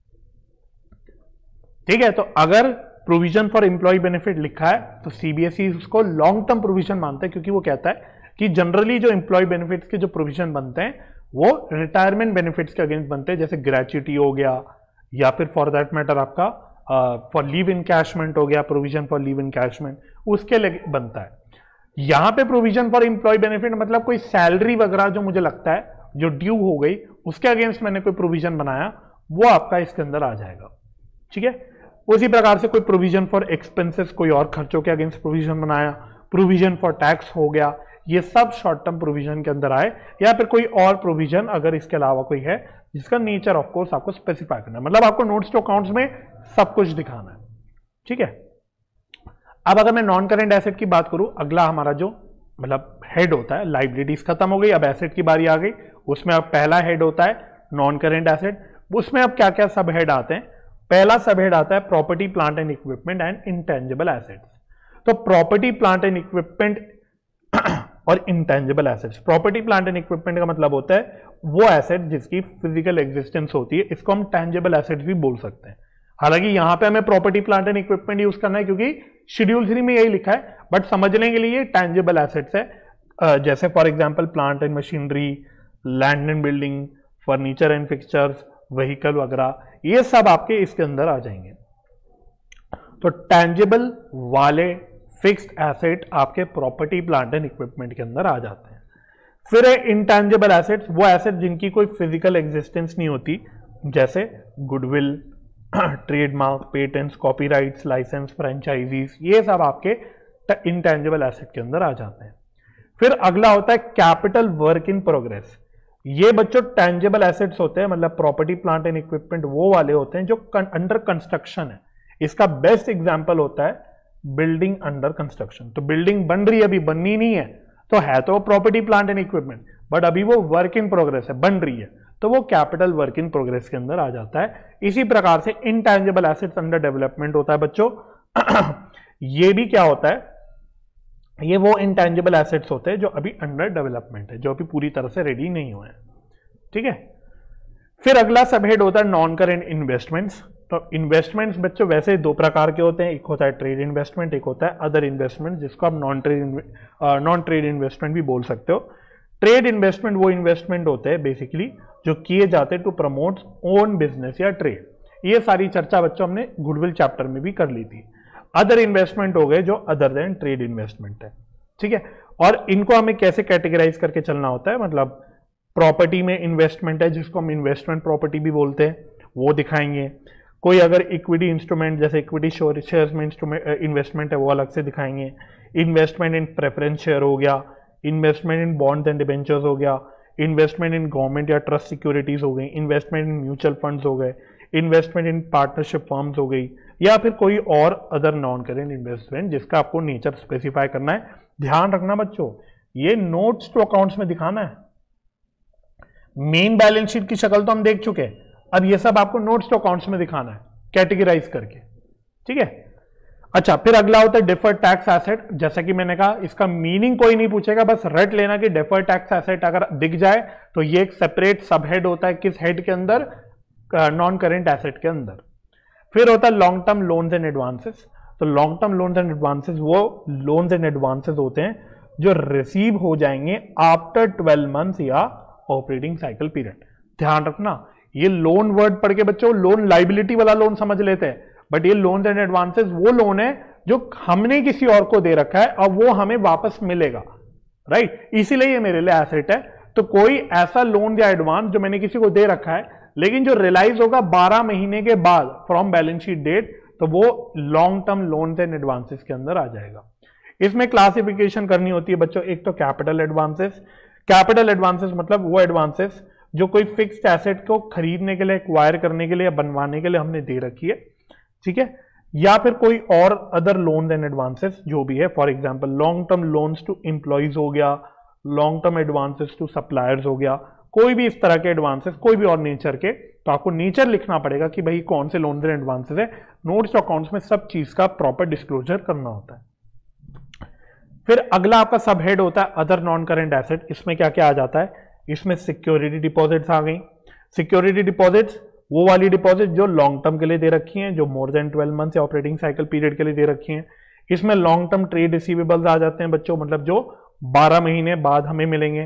ठीक है, तो अगर प्रोविजन फॉर एम्प्लॉय बेनिफिट लिखा है तो सीबीएसई उसको लॉन्ग टर्म प्रोविजन मानता है, क्योंकि वो कहता है कि जनरली जो एम्प्लॉय बेनिफिट्स के जो प्रोविजन बनते हैं वो रिटायरमेंट बेनिफिट्स के अगेंस्ट बनते हैं, जैसे ग्रेचुइटी हो गया या फिर फॉर दैट मैटर आपका फॉर लीव इनकैशमेंट हो गया, प्रोविजन फॉर लीव इनकैशमेंट, उसके लिए बनता है। यहां पे प्रोविजन फॉर एम्प्लॉय बेनिफिट मतलब कोई सैलरी वगैरह जो मुझे लगता है जो ड्यू हो गई उसके अगेंस्ट मैंने कोई प्रोविजन बनाया, वो आपका इसके अंदर आ जाएगा। ठीक है, उसी प्रकार से कोई प्रोविजन फॉर एक्सपेंसेस, कोई और खर्चों के अगेंस्ट प्रोविजन बनाया, प्रोविजन फॉर टैक्स हो गया, ये सब शॉर्ट टर्म प्रोविजन के अंदर आए, या फिर कोई और प्रोविजन अगर इसके अलावा कोई है जिसका नेचर ऑफ कोर्स आपको स्पेसिफाई करना है, मतलब आपको नोट्स टू अकाउंट्स में सब कुछ दिखाना है। ठीक है, अब अगर मैं नॉन करेंट एसेट की बात करूं, अगला हमारा जो मतलब हेड होता है, लाइबिलिटीज खत्म हो गई, अब एसेट की बारी आ गई। उसमें अब पहला हेड होता है नॉन करेंट एसेट। उसमें अब क्या क्या सब हेड आते हैं? पहला सब हेड आता है property plant and equipment and intangible assets. तो प्रॉपर्टी प्लांट एंड इक्विपमेंट और intangible assets, property plant and equipment का मतलब होता है वो एसेट जिसकी फिजिकल एग्जिस्टेंस होती है, इसको हम टेंजिबल एसेट्स भी बोल सकते हैं। हालांकि यहां पे हमें property plant and equipment use करना है क्योंकि शेड्यूल थ्री में यही लिखा है, बट समझने के लिए टेंजिबल एसेट्स है। जैसे for example plant and machinery, land and building, furniture and fixtures, vehicle वगैरह, ये सब आपके इसके अंदर आ जाएंगे। तो टेंजिबल वाले फिक्स्ड एसेट आपके प्रॉपर्टी प्लांट एंड इक्विपमेंट के अंदर आ जाते हैं। फिर है इंटेंजिबल एसेट्स, वो एसेट जिनकी कोई फिजिकल एग्जिस्टेंस नहीं होती, जैसे goodwill, trademark, patents, copyrights, licence, franchises, ये सब आपके इंटेंजिबल एसेट के अंदर आ जाते हैं। फिर अगला होता है कैपिटल वर्क इन प्रोग्रेस। ये बच्चों टेंजिबल एसेट्स होते हैं, मतलब प्रॉपर्टी प्लांट एंड इक्विपमेंट वो वाले होते हैं जो अंडर कंस्ट्रक्शन है। इसका बेस्ट एग्जांपल होता है बिल्डिंग अंडर कंस्ट्रक्शन। तो बिल्डिंग बन रही है, अभी बननी नहीं है, तो है तो property plant and equipment, but अभी वो वर्क इन प्रोग्रेस है, बन रही है, तो वो कैपिटल वर्क इन प्रोग्रेस के अंदर आ जाता है। इसी प्रकार से इंटेंजिबल एसेट्स अंडर डेवलपमेंट होता है बच्चों। ये भी क्या होता है? ये वो इंटेंजिबल एसेट्स होते हैं जो अभी अंडर डेवलपमेंट है, जो अभी पूरी तरह से रेडी नहीं हुए हैं। ठीक है, फिर अगला सबहेड होता है नॉन करेंट इन्वेस्टमेंट्स। तो इन्वेस्टमेंट्स बच्चों वैसे दो प्रकार के होते हैं, एक होता है ट्रेड इन्वेस्टमेंट, एक होता है अदर इन्वेस्टमेंट, जिसको आप non trade non trade investment भी बोल सकते हो। ट्रेड इन्वेस्टमेंट वो इन्वेस्टमेंट होते हैं बेसिकली जो किए जाते हैं टू प्रमोट ओन बिजनेस या ट्रेड। ये सारी चर्चा बच्चों हमने गुडविल चैप्टर में भी कर ली थी। अदर इन्वेस्टमेंट हो गए जो अदर देन ट्रेड इन्वेस्टमेंट है। ठीक है, और इनको हमें कैसे कैटेगराइज करके चलना होता है, मतलब प्रॉपर्टी में इन्वेस्टमेंट है जिसको हम इन्वेस्टमेंट प्रॉपर्टी भी बोलते हैं, वो दिखाएंगे। कोई अगर इक्विटी इंस्ट्रूमेंट जैसे इक्विटी शेयर्स में इंस्ट्रूमेंट इन्वेस्टमेंट है वो अलग से दिखाएंगे। इन्वेस्टमेंट इन प्रेफरेंस शेयर हो गया, investment in bonds and debentures हो गया, इन्वेस्टमेंट इन गवर्नमेंट या ट्रस्ट सिक्योरिटीज हो गई, इन्वेस्टमेंट इन म्यूचुअल फंड्स हो गए, इन्वेस्टमेंट इन पार्टनरशिप फर्म्स हो गई, या फिर कोई और अदर नॉन करेंट इन्वेस्टमेंट जिसका आपको नेचर स्पेसिफाई करना है। ध्यान रखना बच्चों, ये नोट्स टू अकाउंट्स में दिखाना है। मेन बैलेंस शीट की शक्ल तो हम देख चुके हैं, अब ये सब आपको नोट्स टू अकाउंट्स में दिखाना है कैटेगराइज करके। ठीक है, अच्छा, फिर अगला होता है डिफर्ड टैक्स एसेट। जैसा कि मैंने कहा, इसका मीनिंग कोई नहीं पूछेगा, बस रट लेना कि डिफर्ड टैक्स एसेट अगर दिख जाए तो ये एक सेपरेट सब हेड होता है, किस हेड के अंदर? नॉन करेंट एसेट के अंदर। फिर होता है long term loans and advances. तो long term loans and advances वो लोन्स एंड एडवांसेस होते हैं जो रिसीव हो जाएंगे आफ्टर ट्वेल्व मंथ्स या ऑपरेटिंग साइकिल पीरियड। ध्यान रखना, ये लोन वर्ड पढ़ के बच्चों लोन लाइबिलिटी वाला लोन समझ लेते हैं, बट ये लोन्स एंड एडवांसेस वो लोन है जो हमने किसी और को दे रखा है और वो हमें वापस मिलेगा। राइट, इसीलिए ये मेरे लिए एसेट है। तो कोई ऐसा लोन या एडवांस जो मैंने किसी को दे रखा है लेकिन जो रियलाइज होगा बारह महीने के बाद फ्रॉम बैलेंस शीट डेट, तो वो long term loans and advances के अंदर आ जाएगा। इसमें क्लासिफिकेशन करनी होती है बच्चों, एक तो कैपिटल एडवांसेस। कैपिटल एडवांसेस मतलब वो एडवांसेस जो कोई फिक्स्ड एसेट को खरीदने के लिए, एक्वायर करने के लिए या बनवाने के लिए हमने दे रखी है, ठीक है, या फिर कोई और अदर लोन एंड एडवांसेस जो भी है। For example long term loans to employees हो गया, long term advances to suppliers हो गया, कोई भी इस तरह के एडवांसेस, कोई भी और नेचर के। तो आपको नेचर लिखना पड़ेगा कि भाई कौन से लोन एंड एडवांसेस है। नोट्स और अकाउंट्स में सब चीज का प्रॉपर डिस्क्लोजर करना होता है। फिर अगला आपका सब हेड होता है अदर नॉन करेंट एसेट। इसमें क्या क्या आ जाता है, इसमें सिक्योरिटी डिपॉजिट्स आ गई। सिक्योरिटी डिपॉजिट्स वो वाली डिपॉजिट जो लॉन्ग टर्म के लिए दे रखी हैं, जो मोर देन ट्वेल्व मंथ्स या ऑपरेटिंग साइकिल पीरियड के लिए दे रखी हैं। इसमें लॉन्ग टर्म ट्रेड रिसीवेबल्स आ जाते हैं बच्चों, मतलब जो बारह महीने बाद हमें मिलेंगे।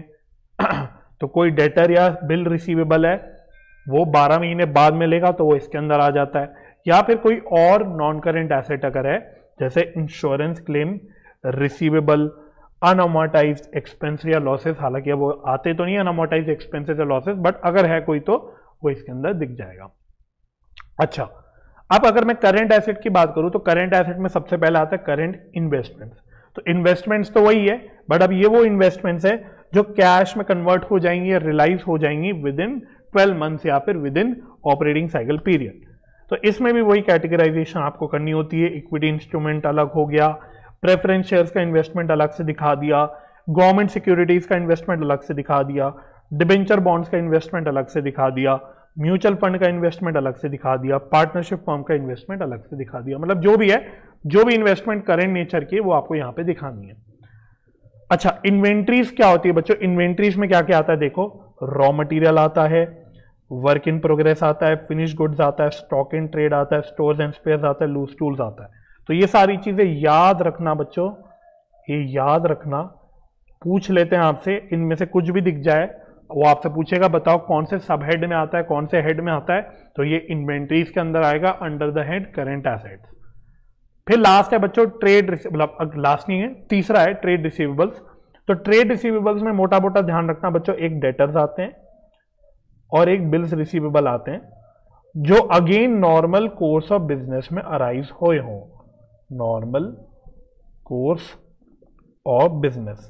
तो कोई डेटर या बिल रिसीवेबल है वो बारह महीने बाद मिलेगा तो वो इसके अंदर आ जाता है। या फिर कोई और नॉन करेंट एसेट अगर है, जैसे insurance claim receivable, unamortized expense या लॉसेस, हालांकि वो आते तो नहीं अनअमोर्टाइज्ड एक्सपेंसेस या लॉसेस, बट अगर है कोई तो वो इसके अंदर दिख जाएगा। अच्छा, अब अगर मैं करंट एसेट की बात करूं तो करंट एसेट में सबसे पहले आता है करंट इन्वेस्टमेंट्स। तो इन्वेस्टमेंट्स तो वही है, बट अब ये वो इन्वेस्टमेंट्स है जो कैश में कन्वर्ट हो जाएंगी या रियलाइज हो जाएंगी विद इन ट्वेल्व मंथ्स या फिर within operating cycle period. तो इसमें भी वही कैटेगराइजेशन आपको करनी होती है। इक्विटी इंस्ट्रूमेंट अलग हो गया, प्रेफरेंस शेयर्स का इन्वेस्टमेंट अलग से दिखा दिया, गवर्नमेंट सिक्योरिटीज का इन्वेस्टमेंट अलग से दिखा दिया, डिबेंचर बॉन्ड्स का इन्वेस्टमेंट अलग से दिखा दिया, म्यूचुअल फंड का इन्वेस्टमेंट अलग से दिखा दिया, पार्टनरशिप फर्म का इन्वेस्टमेंट अलग से दिखा दिया। मतलब जो भी है, जो भी इन्वेस्टमेंट करेंट नेचर की वो आपको यहां पे दिखानी है। अच्छा, इन्वेंट्रीज क्या होती है बच्चों? इन्वेंट्रीज में क्या क्या आता है देखो, रॉ मटेरियल आता है, वर्क इन प्रोग्रेस आता है, फिनिश गुड्स आता है, स्टॉक इन ट्रेड आता है, स्टोर्स एंड स्पेयर्स आता है, लूज टूल्स आता है। तो ये सारी चीजें याद रखना बच्चों, ये याद रखना। पूछ लेते हैं आपसे, इनमें से कुछ भी दिख जाए, वो आपसे पूछेगा बताओ कौन से सब हेड में आता है, कौन से हेड में आता है, तो ये इन्वेंट्रीज के अंदर आएगा under the head current assets. फिर लास्ट है बच्चों ट्रेड, मतलब लास्ट नहीं है, तीसरा है ट्रेड रिसीवेबल्स। तो ट्रेड रिसीवेबल्स में मोटा मोटा ध्यान रखना बच्चों, एक डेटर्स आते हैं और एक बिल्स रिसीवेबल आते हैं, जो again normal course of business में अराइज होए हों। Normal course of business,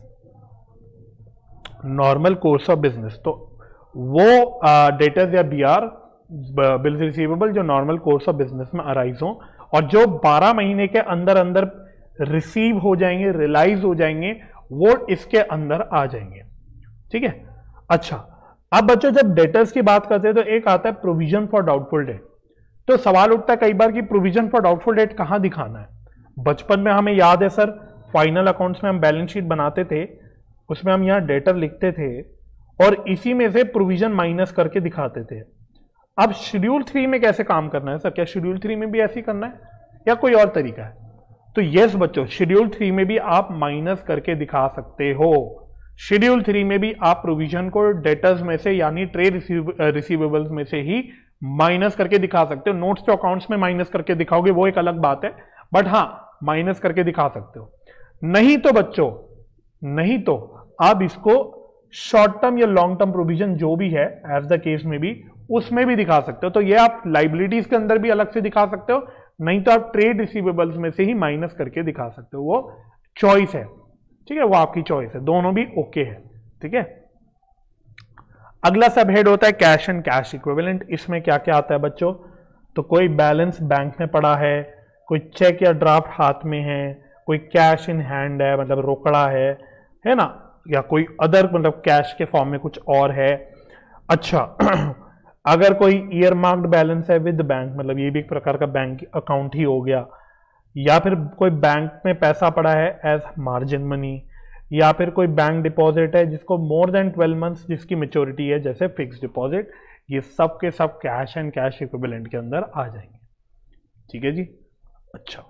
normal course of business, तो वो डेटर्स या बी आर बिल्स रिसीवेबल जो नॉर्मल कोर्स ऑफ बिजनेस में अराइज हों और जो बारह महीने के अंदर अंदर रिसीव हो जाएंगे, रियलाइज हो जाएंगे, वो इसके अंदर आ जाएंगे। ठीक है। अच्छा, अब बच्चों जब डेटर्स की बात करते हैं तो एक आता है प्रोविजन फॉर डाउटफुल डेट। तो सवाल उठता है कई बार कि प्रोविजन फॉर डाउटफुल डेट कहां दिखाना है। बचपन में हमें याद है सर, फाइनल अकाउंट्स में हम बैलेंस शीट बनाते थे, उसमें हम यहां डेटर लिखते थे और इसी में से प्रोविजन माइनस करके दिखाते थे। अब शेड्यूल थ्री में कैसे काम करना है सर? क्या शेड्यूल थ्री में भी ऐसे ही करना है या कोई और तरीका है? तो यस बच्चों, शेड्यूल थ्री में भी आप माइनस करके दिखा सकते हो। शेड्यूल थ्री में भी आप प्रोविजन को डेटर्स में से यानी ट्रेड रिसीवेबल्स में से ही माइनस करके दिखा सकते हो। नोट्स टू अकाउंट्स में माइनस करके दिखाओगे वो एक अलग बात है, बट हां माइनस करके दिखा सकते हो। नहीं तो बच्चों, नहीं तो आप इसको शॉर्ट टर्म या लॉन्ग टर्म प्रोविजन जो भी है एज द केस में भी उसमें भी दिखा सकते हो। तो ये आप लाइबिलिटीज के अंदर भी अलग से दिखा सकते हो, नहीं तो आप ट्रेड रिसीवेबल्स में से ही माइनस करके दिखा सकते हो। वो चॉइस है, ठीक है, वो आपकी चॉइस है, दोनों भी ओके है। ठीक है। अगला सब हेड होता है कैश एंड कैश इक्विवेलेंट। इसमें क्या क्या आता है बच्चों? तो कोई बैलेंस बैंक में पड़ा है, कोई चेक या ड्राफ्ट हाथ में है, कोई कैश इन हैंड है मतलब रोकड़ा है है ना, या कोई अदर मतलब कैश के फॉर्म में कुछ और है। अच्छा, अगर कोई ईयर मार्क्ड बैलेंस है विद बैंक, मतलब ये भी एक प्रकार का बैंक अकाउंट ही हो गया, या फिर कोई बैंक में पैसा पड़ा है एज मार्जिन मनी, या फिर कोई बैंक डिपॉजिट है जिसको मोर देन ट्वेल्व मंथ्स जिसकी मेच्योरिटी है जैसे फिक्स डिपॉजिट, ये सब के सब कैश एंड कैश इक्विवेलेंट के अंदर आ जाएंगे। ठीक है जी। अच्छा,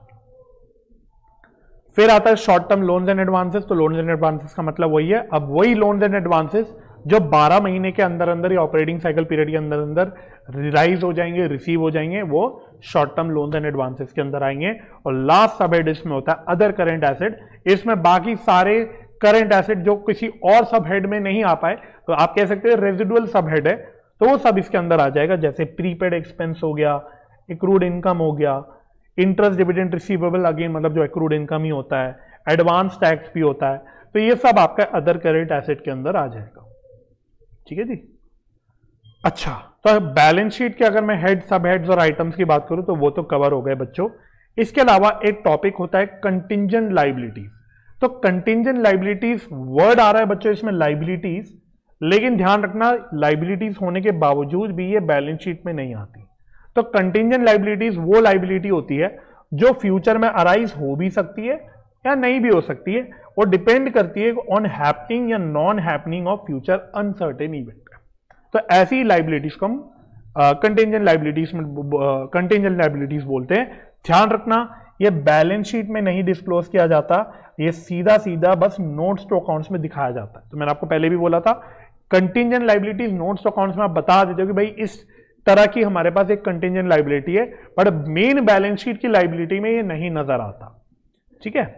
फिर आता है short term loans and advances. तो लोन्स एंड एडवांसेस का मतलब वही है, अब वही लोन्स एंड एडवांसेस जो बारह महीने के अंदर अंदर या ऑपरेटिंग साइकिल पीरियड के अंदर अंदर रिलाइज हो जाएंगे, रिसीव हो जाएंगे, वो short term loans and advances के अंदर आएंगे। और लास्ट सब हेड इसमें होता है अदर करेंट एसेट। इसमें बाकी सारे करंट एसेट जो किसी और सब हेड में नहीं आ पाए, तो आप कह सकते हैं रेजिडुअल सब हेड है, तो वो सब इसके अंदर आ जाएगा। जैसे प्रीपेड एक्सपेंस हो गया, एक्रूड इनकम हो गया, इंटरेस्ट डिविडेंड रिसीवेबल, अगेन मतलब जो एक्रूड इनकम ही होता है, एडवांस टैक्स भी होता है, तो ये सब आपका अदर करंट एसेट के अंदर आ जाएगा। ठीक है जी। अच्छा, तो बैलेंस शीट के अगर मैं हेड सब हेड्स और आइटम्स की बात करूं तो वो तो कवर हो गए बच्चों। इसके अलावा एक टॉपिक होता है कंटिंजेंट लाइबिलिटीज। तो कंटिंजेंट लाइबिलिटीज वर्ड आ रहा है बच्चों इसमें लाइबिलिटीज, लेकिन ध्यान रखना लाइबिलिटीज होने के बावजूद भी ये बैलेंस शीट में नहीं आती। तो कंटिंजेंट लाइबिलिटीज वो लाइबिलिटी होती है जो फ्यूचर में अराइज हो भी सकती है या नहीं भी हो सकती है, वो डिपेंड करती है ऑन हैपनिंग या non happening of future uncertain event. तो ऐसी लाइबिलिटीज को हम कंटिंजेंट लाइबिलिटीज में कंटिंजेंट लाइबिलिटीज बोलते हैं। ध्यान रखना ये बैलेंस शीट में नहीं डिस्क्लोज किया जाता, ये सीधा सीधा बस नोट्स टू अकाउंट्स में दिखाया जाता है। तो मैंने आपको पहले भी बोला था contingent liabilities notes to accounts में आप बता देते हो कि भाई इस तरह की हमारे पास एक कंटिंजेंट लाइबिलिटी है, बट मेन बैलेंस शीट की लाइबिलिटी में ये नहीं नजर आता। ठीक है,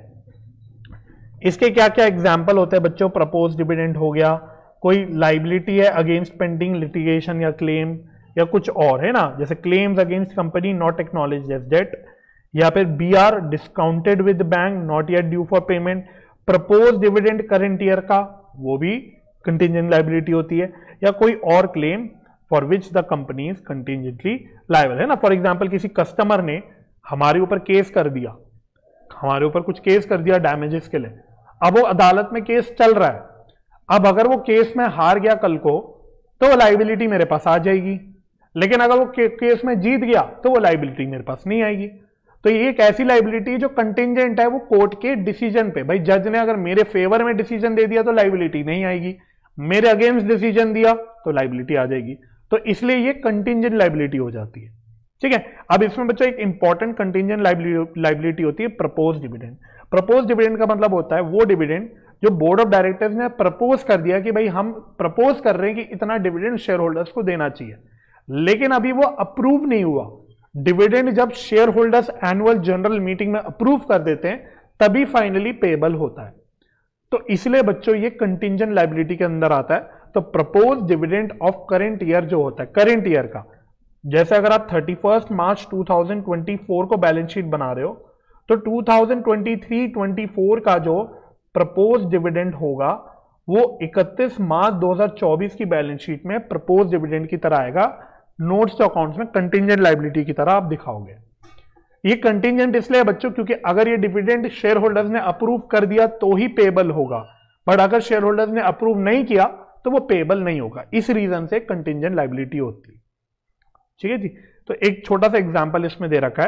इसके क्या क्या एग्जाम्पल होते हैं बच्चों? प्रपोज डिविडेंड हो गया, कोई लाइबिलिटी है अगेंस्ट पेंडिंग लिटिगेशन या क्लेम या कुछ और है ना, जैसे claims against company not acknowledged as debt, या फिर B R discounted with bank not yet due for payment. Propose dividend current year का, वो भी कंटिंजेंट लाइबिलिटी होती है, या कोई और claim for which the company is contingently liable, है ना। फॉर एग्जाम्पल किसी कस्टमर ने हमारे ऊपर केस कर दिया, हमारे ऊपर कुछ केस कर दिया डैमेजेस के लिए, अब वो अदालत में केस चल रहा है, अब अगर वो केस में हार गया कल को तो वो लाइबिलिटी मेरे पास आ जाएगी, लेकिन अगर वो के, केस में जीत गया तो वो लाइबिलिटी मेरे पास नहीं आएगी। तो ये एक ऐसी लाइबिलिटी जो कंटिंजेंट है, वो कोर्ट के डिसीजन पे, भाई जज ने अगर मेरे फेवर में डिसीजन दे दिया तो लाइबिलिटी नहीं आएगी, मेरे अगेंस्ट डिसीजन दिया तो लाइबिलिटी आ जाएगी। तो इसलिए ये कंटिंजेंट लाइबिलिटी हो जाती है। ठीक है, अब इसमें बच्चों एक इंपॉर्टेंट कंटिंजेंट लाइबिलिटी होती है प्रपोज डिविडेंड। प्रपोज डिविडेंड का मतलब होता है वो डिविडेंड जो बोर्ड ऑफ डायरेक्टर्स ने प्रपोज कर दिया कि भाई हम प्रपोज कर रहे हैं कि इतना डिविडेंड शेयर होल्डर्स को देना चाहिए, लेकिन अभी वो अप्रूव नहीं हुआ। डिविडेंड जब share holders annual general meeting में अप्रूव कर देते हैं तभी फाइनली पेबल होता है। तो इसलिए बच्चों ये कंटिंजेंट लाइबिलिटी के अंदर आता है। तो propose dividend of current year जो होता है, करेंट ईयर का, जैसे अगर आप thirty first March two thousand twenty four को बैलेंस शीट बना रहे हो तो two thousand twenty three twenty four का जो प्रपोज डिविडेंड होगा वो इकतीस मार्च दो हज़ार चौबीस की बैलेंस शीट में प्रपोज डिविडेंड की तरह आएगा, नोट्स टू अकाउंट्स में कंटिंजेंट लाइबिलिटी की तरह आप दिखाओगे। ये कंटिंजेंट इसलिए बच्चों क्योंकि अगर ये डिविडेंड शेयर होल्डर्स ने अप्रूव कर दिया तो ही पेबल होगा, बट अगर शेयर होल्डर्स ने अप्रूव नहीं किया तो वो पेबल नहीं होगा। इस रीजन से कंटिंजेंट लाइबिलिटी होती है। ठीक है जी। तो एक छोटा सा एग्जांपल इसमें दे रखा है।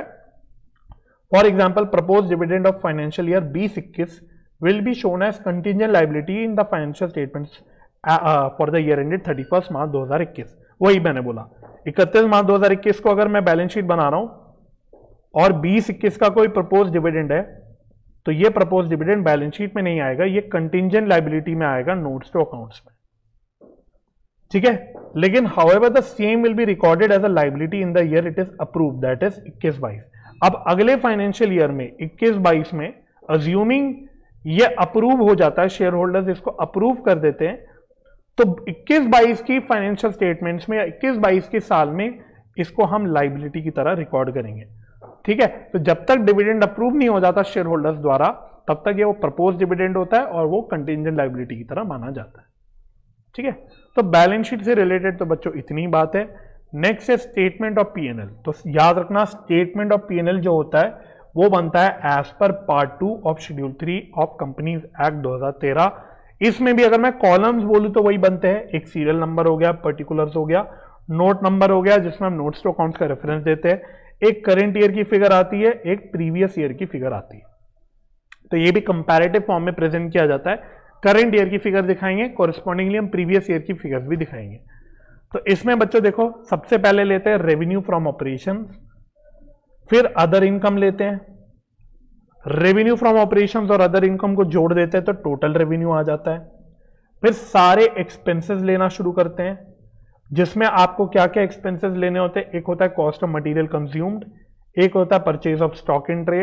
For example propose dividend of financial year बीस इक्कीस will be shown as contingent liability in the financial statements uh, uh, for the year ended thirty first March दो हज़ार इक्कीस। वही मैंने बोला इकतीस मार्च दो हज़ार इक्कीस को अगर मैं बैलेंस शीट बना रहा हूं और बीस इक्कीस का कोई प्रपोज डिविडेंड है तो ये प्रपोज डिविडेंड बैलेंस शीट में नहीं आएगा, ये कंटिंजेंट लाइबिलिटी में आएगा, नोट्स टू अकाउंट्स में। ठीक है, लेकिन however the same will be recorded as a liability in the year it is approved, that is इक्कीस बाईस। अब अगले फाइनेंशियल ईयर में इक्कीस बाईस में अज्यूमिंग ये अप्रूव हो जाता है, शेयर होल्डर्स इसको अप्रूव कर देते हैं, तो इक्कीस बाईस की फाइनेंशियल स्टेटमेंट्स में या इक्कीस बाईस के साल में इसको हम लाइबिलिटी की तरह रिकॉर्ड करेंगे। ठीक है, तो जब तक डिविडेंड अप्रूव नहीं हो जाता शेयर होल्डर्स द्वारा तब तक ये वो प्रपोज डिविडेंड होता है और वो कंटिंजेंट लाइबिलिटी की तरह माना जाता है। ठीक है, तो बैलेंस शीट से रिलेटेड तो बच्चों इतनी बात है। नेक्स्ट है statement of P N L. तो याद रखना statement of P N L जो होता है वो बनता है as per part two of schedule three of companies act दो हज़ार तेरह। इसमें भी अगर मैं कॉलम्स बोलूं तो वही बनते हैं, एक सीरियल नंबर हो गया, पर्टिकुलर्स हो गया, नोट नंबर हो गया जिसमें हम नोट्स टू अकाउंट्स का रेफरेंस देते हैं, एक करंट ईयर की फिगर आती है, एक प्रीवियस ईयर की फिगर आती है। तो ये भी कंपैरेटिव फॉर्म में प्रेजेंट किया जाता है। करंट ईयर की फिगर दिखाएंगे, कोरिस्पॉन्डिंगली हम प्रीवियस ईयर की फिगर्स भी दिखाएंगे। तो इसमें बच्चों देखो सबसे पहले लेते हैं रेवेन्यू फ्रॉम ऑपरेशन, फिर अदर इनकम लेते हैं, रेवेन्यू फ्रॉम ऑपरेशंस और अदर इनकम को जोड़ देते हैं तो टोटल रेवेन्यू आ जाता है। फिर सारे एक्सपेंसेस लेना शुरू करते हैं जिसमें आपको क्या क्या एक्सपेंसेस लेने होते हैं, एक होता है कॉस्ट ऑफ मटेरियल कंज्यूम्ड, एक होता है purchase of stock in trade,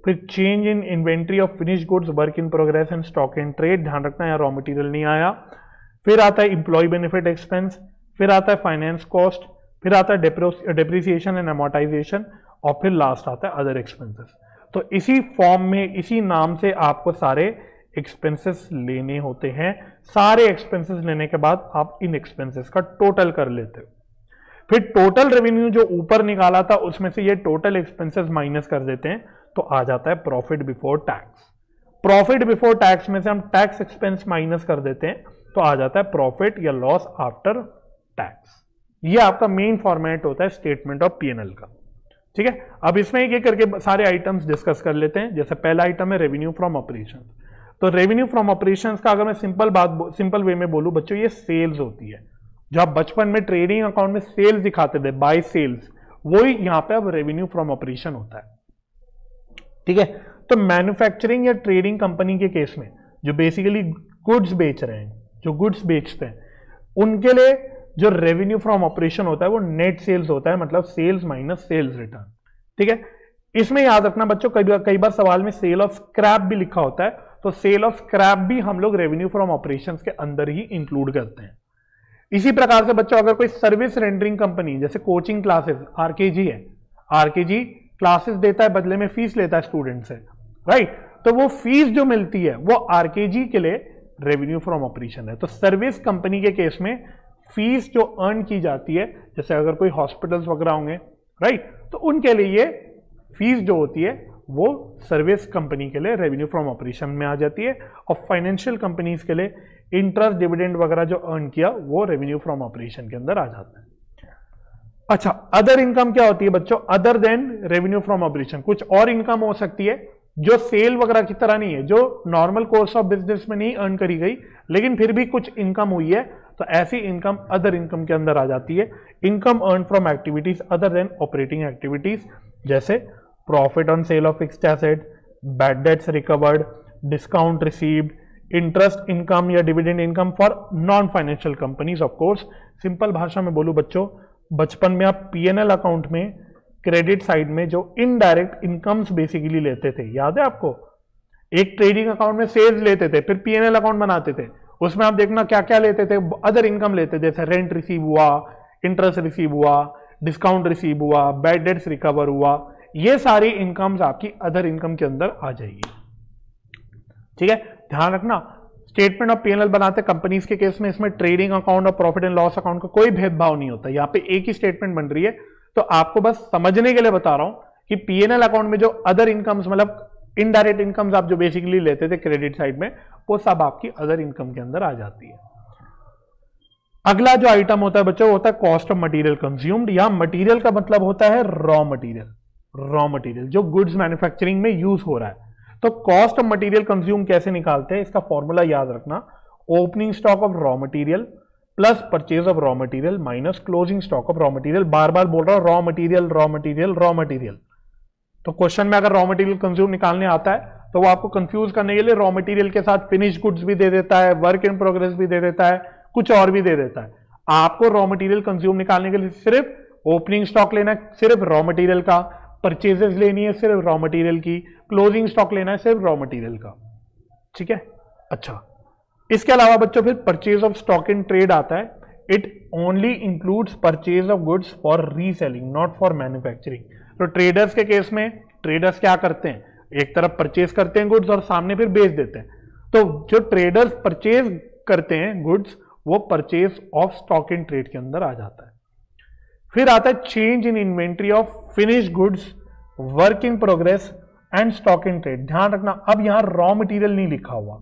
फिर change in inventory of finish goods, work in progress and stock in trade, ध्यान रखना यहाँ रॉ मटेरियल नहीं आया। फिर आता है इम्प्लॉय बेनिफिट एक्सपेंस, फिर आता है फाइनेंस कॉस्ट, फिर आता है डेप्रिसिएशन एंड अमोर्टाइजेशन, और फिर लास्ट आता है अदर एक्सपेंसेस। तो इसी फॉर्म में, इसी नाम से आपको सारे एक्सपेंसेस लेने होते हैं। सारे एक्सपेंसेस लेने के बाद आप इन एक्सपेंसेस का टोटल कर लेते हो। फिर टोटल रेवेन्यू जो ऊपर निकाला था उसमें से ये टोटल एक्सपेंसेस माइनस कर देते हैं, तो आ जाता है profit before tax. Profit before tax में से हम टैक्स एक्सपेंस माइनस कर देते हैं, तो आ जाता है प्रॉफिट या लॉस आफ्टर टैक्स। ये आपका मेन फॉर्मेट होता है स्टेटमेंट ऑफ पीएनएल का। ठीक है, अब इसमें एक एक करके सारे आइटम्स डिस्कस कर लेते हैं। जैसे पहला आइटम है रेवेन्यू फ्रॉम ऑपरेशन। तो रेवेन्यू फ्रॉम ऑपरेशंस का अगर मैं सिंपल बात सिंपल वे में बोलूं बच्चों, ये सेल्स होती है। जो आप बचपन में ट्रेडिंग अकाउंट में सेल्स दिखाते थे, बाय सेल्स, वही यहां पे अब रेवेन्यू फ्रॉम ऑपरेशन होता है। ठीक है, तो मैन्युफैक्चरिंग या ट्रेडिंग कंपनी के केस में जो बेसिकली गुड्स बेच रहे हैं, जो गुड्स बेचते हैं, उनके लिए जो रेवेन्यू फ्रॉम ऑपरेशन होता है वो नेट सेल्स होता है, मतलब सेल्स माइनस सेल्स रिटर्न। ठीक है, इसमें याद रखना बच्चों, कई बार कई बार सवाल में सेल ऑफ स्क्रैप भी लिखा होता है, तो सेल ऑफ स्क्रैप भी हम लोग रेवेन्यू फ्रॉम ऑपरेशंस के अंदर ही इंक्लूड करते हैं। इसी प्रकार से बच्चों अगर कोई सर्विस रेंडरिंग कंपनी जैसे कोचिंग क्लासेस, आरकेजी है, आरकेजी क्लासेस देता है, बदले में फीस लेता है स्टूडेंट से, राइट, तो वो फीस जो मिलती है वो आरकेजी के लिए रेवेन्यू फ्रॉम ऑपरेशन है। तो सर्विस कंपनी के केस में फीस जो अर्न की जाती है, जैसे अगर कोई हॉस्पिटल्स वगैरह होंगे, राइट, तो उनके लिए ये फीस जो होती है वो सर्विस कंपनी के लिए रेवेन्यू फ्रॉम ऑपरेशन में आ जाती है। और फाइनेंशियल कंपनीज के लिए इंटरेस्ट, डिविडेंड वगैरह जो अर्न किया वो रेवेन्यू फ्रॉम ऑपरेशन के अंदर आ जाता है। अच्छा, अदर इनकम क्या होती है बच्चों? Other than revenue from operation कुछ और इनकम हो सकती है जो सेल वगैरह की तरह नहीं है, जो नॉर्मल कोर्स ऑफ बिजनेस में नहीं अर्न करी गई, लेकिन फिर भी कुछ इनकम हुई है, तो ऐसी इनकम अदर इनकम के अंदर आ जाती है। Income earn from activities other than operating activities, जैसे profit on sale of fixed asset, bad debts recovered, discount received, interest income या dividend income for non financial companies. Of course simple भाषा में बोलूं बच्चों, बचपन में आप पीएनएल अकाउंट में क्रेडिट साइड में जो इनडायरेक्ट इनकम्स बेसिकली लेते थे, याद है आपको? एक ट्रेडिंग अकाउंट में सेल्स लेते थे, फिर पीएनएल अकाउंट बनाते थे, उसमें आप देखना क्या क्या लेते थे, अदर इनकम लेते थे, जैसे रेंट रिसीव हुआ, इंटरेस्ट रिसीव हुआ, डिस्काउंट रिसीव हुआ, बैड डेट्स रिकवर हुआ, ये सारी इनकम्स आपकी अदर इनकम के अंदर आ जाएगी। ठीक है, ध्यान रखना, स्टेटमेंट ऑफ पीएनएल बनाते कंपनीज के केस में इसमें ट्रेडिंग अकाउंट और प्रॉफिट एंड लॉस अकाउंट का कोई भेदभाव नहीं होता, यहाँ पे एक ही स्टेटमेंट बन रही है। तो आपको बस समझने के लिए बता रहा हूं कि पीएनएल अकाउंट में जो अदर इनकम्स, मतलब इनडायरेक्ट इनकम्स आप जो बेसिकली लेते थे क्रेडिट साइड में, वो सब आपकी अदर इनकम के अंदर आ जाती है। अगला जो आइटम होता है बच्चों, होता है कॉस्ट ऑफ मटेरियल कंज्यूम्ड। यहां मटेरियल का मतलब होता है रॉ मटेरियल, रॉ मटेरियल जो गुड्स मैन्युफैक्चरिंग में यूज हो रहा है। तो कॉस्ट ऑफ मटेरियल कंज्यूम कैसे निकालते हैं, इसका फॉर्मूला याद रखना, opening stock of raw material plus purchase of raw material minus closing stock of raw material. बार बार बोल रहा हूं raw material, raw material, raw material. तो क्वेश्चन में अगर रॉ मटेरियल कंज्यूम निकालने आता है तो वो आपको कंफ्यूज करने के लिए रॉ मटेरियल के साथ फिनिश गुड्स भी दे देता है, वर्क इन प्रोग्रेस भी दे देता है, कुछ और भी दे देता है। आपको रॉ मटेरियल कंज्यूम निकालने के लिए सिर्फ ओपनिंग स्टॉक लेना है, सिर्फ रॉ मटेरियल का, परचेजेस लेनी है सिर्फ रॉ मटेरियल की, क्लोजिंग स्टॉक लेना है सिर्फ रॉ मटेरियल का। ठीक है, अच्छा, इसके अलावा बच्चों फिर purchase of stock in trade आता है। It only includes purchase of goods for reselling, not for manufacturing. तो ट्रेडर्स के केस में ट्रेडर्स क्या करते हैं, एक तरफ परचेज करते हैं गुड्स और सामने फिर बेच देते हैं। तो जो ट्रेडर्स परचेज करते हैं गुड्स, वो purchase of stock in trade के अंदर आ जाता है। फिर आता है change in inventory of finish goods, work in progress and stock in trade. ध्यान रखना, अब यहां रॉ मटेरियल नहीं लिखा हुआ।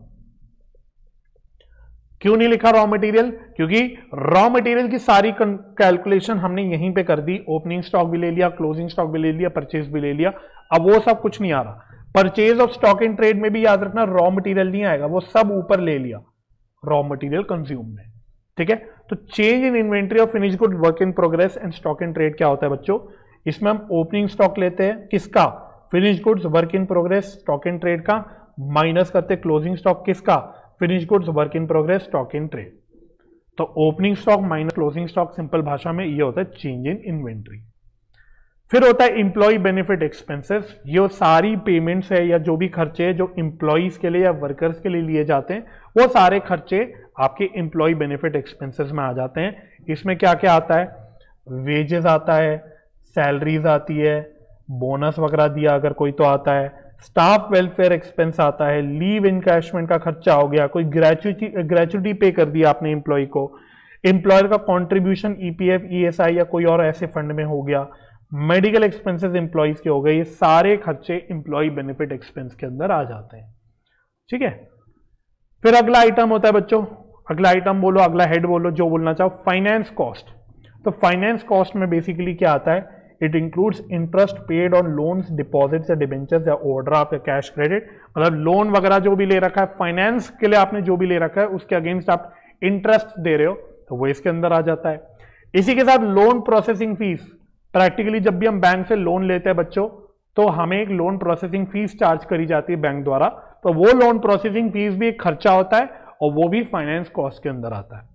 क्यों नहीं लिखा रॉ मटेरियल? क्योंकि रॉ मटेरियल की सारी कैलकुलेशन हमने यहीं पे कर दी, ओपनिंग स्टॉक भी ले लिया, क्लोजिंग स्टॉक भी ले लिया, परचेज भी ले लिया। अब वो सब कुछ नहीं आ रहा। Purchase of stock in trade में भी याद रखना रॉ मटेरियल नहीं आएगा, वो सब ऊपर ले लिया रॉ मटेरियल कंज्यूम में। ठीक है, तो change in inventory of finish good, work in progress and stock in trade क्या होता है बच्चों? इसमें हम ओपनिंग स्टॉक लेते हैं, किसका? Finish goods, work in progress, stock in trade का, माइनस करते क्लोजिंग स्टॉक किसका? Finish goods, work in progress, stock in trade. तो opening stock minus closing stock, simple भाषा में ये होता है चेंज इन इन्वेंट्री। फिर होता है इंप्लॉय बेनिफिट एक्सपेंसेस। ये सारी पेमेंट्स है या जो भी खर्चे जो इंप्लॉयज के लिए या वर्कर्स के लिए लिए जाते हैं, वो सारे खर्चे आपके इंप्लॉय बेनिफिट एक्सपेंसेस में आ जाते हैं। इसमें क्या क्या आता है? वेजेस आता है, सैलरीज आती है, बोनस वगैरह दिया अगर कोई तो आता है, स्टाफ वेलफेयर एक्सपेंस आता है, लीव इनकैशमेंट का खर्चा हो गया, कोई ग्रेचुटी ग्रेचुटी पे कर दिया आपने एम्प्लॉय को, एम्प्लॉयर का कॉन्ट्रीब्यूशन ईपीएफ ईएसआई या कोई और ऐसे फंड में हो गया, मेडिकल एक्सपेंसेस एम्प्लॉयज के हो गए, ये सारे खर्चे एम्प्लॉय बेनिफिट एक्सपेंस के अंदर आ जाते हैं। ठीक है, फिर अगला आइटम होता है बच्चों, अगला आइटम बोलो, अगला हेड बोलो, जो बोलना चाहो, फाइनेंस कॉस्ट। तो फाइनेंस कॉस्ट में बेसिकली क्या आता है? It includes interest paid on loans, deposits या डिबेंचर्स या ओवरड्राफ्ट या कैश क्रेडिट। मतलब लोन वगैरह जो भी ले रखा है, फाइनेंस के लिए आपने जो भी ले रखा है उसके अगेंस्ट आप इंटरेस्ट दे रहे हो तो वो इसके अंदर आ जाता है। इसी के साथ लोन प्रोसेसिंग फीस। प्रैक्टिकली जब भी हम बैंक से लोन लेते हैं बच्चों, तो हमें एक लोन प्रोसेसिंग फीस चार्ज करी जाती है बैंक द्वारा, तो वो लोन प्रोसेसिंग फीस भी एक खर्चा होता है और वो भी फाइनेंस कॉस्ट के अंदर आता है।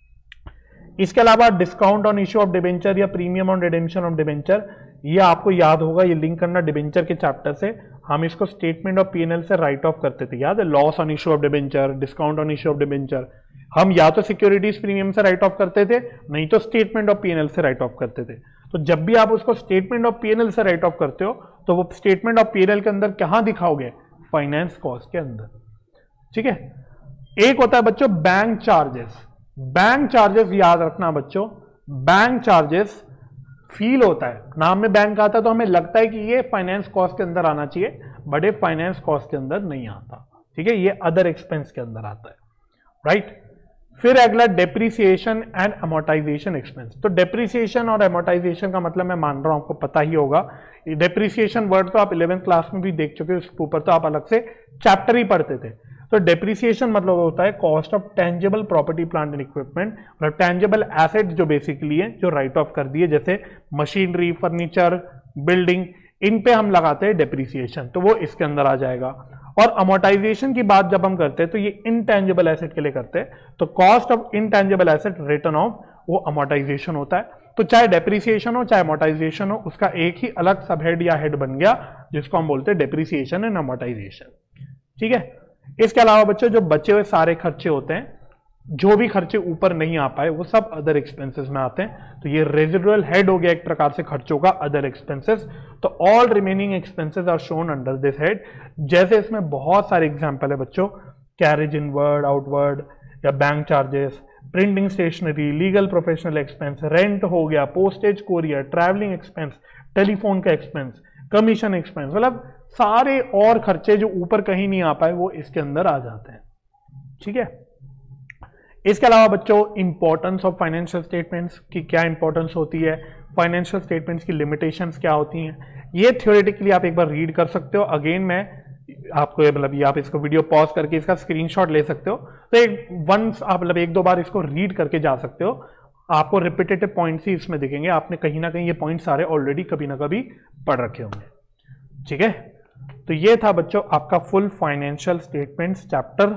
इसके अलावा discount on issue of debenture या premium on redemption of debenture, ये आपको याद होगा, ये लिंक करना डिबेंचर के चैप्टर से। हम इसको स्टेटमेंट ऑफ पीएनएल से राइट ऑफ करते थे, याद है? Loss on issue of debenture, discount on issue of debenture, हम या तो सिक्योरिटीज प्रीमियम से राइट ऑफ करते थे, नहीं तो स्टेटमेंट ऑफ पीएनएल से राइट ऑफ करते थे। तो जब भी आप उसको स्टेटमेंट ऑफ पीएनएल से राइट ऑफ करते हो तो वो स्टेटमेंट ऑफ पीएनएल के अंदर कहां दिखाओगे? फाइनेंस कॉस्ट के अंदर। ठीक है, एक होता है बच्चों बैंक चार्जेस। बैंक चार्जेस याद रखना बच्चों, बैंक चार्जेस फील होता है, नाम में बैंक आता है तो हमें लगता है कि ये फाइनेंस कॉस्ट के अंदर आना चाहिए, बट ये फाइनेंस कॉस्ट के अंदर नहीं आता। ठीक है, ये अदर एक्सपेंस के अंदर आता है, राइट। फिर अगला डेप्रीसिएशन एंड अमोर्टाइजेशन एक्सपेंस। तो डेप्रीसिएशन और अमोर्टाइजेशन का मतलब मैं मान रहा हूं आपको पता ही होगा। डेप्रीसिएशन वर्ड तो आप इलेवेंथ क्लास में भी देख चुके हो, उसके ऊपर तो आप अलग से चैप्टर ही पढ़ते थे। तो डेप्रीसिएशन मतलब होता है cost of tangible property plant and equipment, मतलब टेंजिबल एसेट जो बेसिकली है जो राइट ऑफ कर दिए, जैसे मशीनरी, फर्नीचर, बिल्डिंग, इन पे हम लगाते हैं डेप्रीसिएशन, तो वो इसके अंदर आ जाएगा। और अमोर्टाइजेशन की बात जब हम करते हैं तो ये इनटेंजिबल एसेट के लिए करते हैं, तो cost of intangible asset written off वो अमोर्टाइजेशन होता है। तो चाहे डेप्रीसिएशन हो चाहे अमोर्टाइजेशन हो, उसका एक ही अलग सब हेड या हेड बन गया जिसको हम बोलते हैं डेप्रीसिएशन एंड अमोर्टाइजेशन। ठीक है, इसके अलावा बच्चों जो बचे हुए सारे खर्चे होते हैं, जो भी खर्चे ऊपर नहीं आ पाए, वो सब अदर एक्सपेंसेस में आते हैं। तो ये रेजिडुअल हेड हो गया एक प्रकार से खर्चों का, अदर एक्सपेंसेस। तो all remaining expenses are shown under this head. जैसे इसमें बहुत सारे एग्जांपल है बच्चों, कैरेज इनवर्ड आउटवर्ड या bank charges, printing stationery, legal professional expense, rent हो गया, postage courier, travelling expense, telephone का एक्सपेंस, कमीशन एक्सपेंस, मतलब सारे और खर्चे जो ऊपर कहीं नहीं आ पाए वो इसके अंदर आ जाते हैं। ठीक है, इसके अलावा बच्चों इंपॉर्टेंस ऑफ फाइनेंशियल स्टेटमेंट्स की क्या इंपॉर्टेंस होती है, फाइनेंशियल स्टेटमेंट्स की लिमिटेशंस क्या होती हैं, ये थ्योरेटिकली आप एक बार रीड कर सकते हो। अगेन मैं आपको मतलब ये आप इसको वीडियो पॉज करके इसका स्क्रीनशॉट ले सकते हो, तो एक वंस आप मतलब एक दो बार इसको रीड करके जा सकते हो, आपको रिपीटेटिव पॉइंट्स ही इसमें दिखेंगे, आपने कहीं ना कहीं ये पॉइंट सारे ऑलरेडी कभी ना कभी पढ़ रखे होंगे। ठीक है, तो ये था बच्चों आपका फुल फाइनेंशियल स्टेटमेंट्स चैप्टर।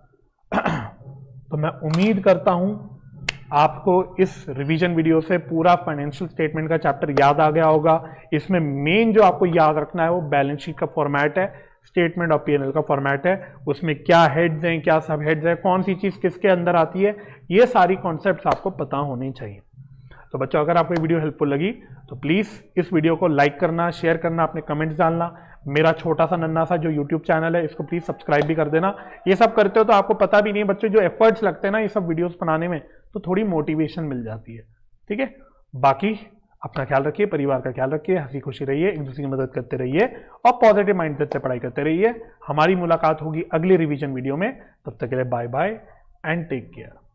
तो मैं उम्मीद करता हूं आपको इस रिवीजन वीडियो से पूरा फाइनेंशियल स्टेटमेंट का चैप्टर याद आ गया होगा। इसमें मेन जो आपको याद रखना है वो बैलेंस शीट का फॉर्मेट है, स्टेटमेंट ऑफ पीएनएल का फॉर्मेट है, उसमें क्या हेड्स हैं, क्या सब हेड्स हैं, कौन सी चीज किसके अंदर आती है, ये सारी कॉन्सेप्ट्स आपको पता होनी चाहिए। तो बच्चों अगर आपको ये वीडियो हेल्पफुल लगी तो प्लीज इस वीडियो को लाइक करना, शेयर करना, अपने कमेंट्स डालना। मेरा छोटा सा नन्ना सा जो यूट्यूब चैनल है इसको प्लीज सब्सक्राइब भी कर देना। ये सब करते हो तो आपको पता भी नहीं है बच्चों, जो एफर्ट्स लगते हैं ना ये सब वीडियोस बनाने में, तो थोड़ी मोटिवेशन मिल जाती है। ठीक है, बाकी अपना ख्याल रखिए, परिवार का ख्याल रखिए, हंसी खुशी रहिए, एक दूसरे की मदद करते रहिए और पॉजिटिव माइंडसेट से पढ़ाई करते रहिए। हमारी मुलाकात होगी अगले रिवीजन वीडियो में, तब तक के लिए bye bye and take care.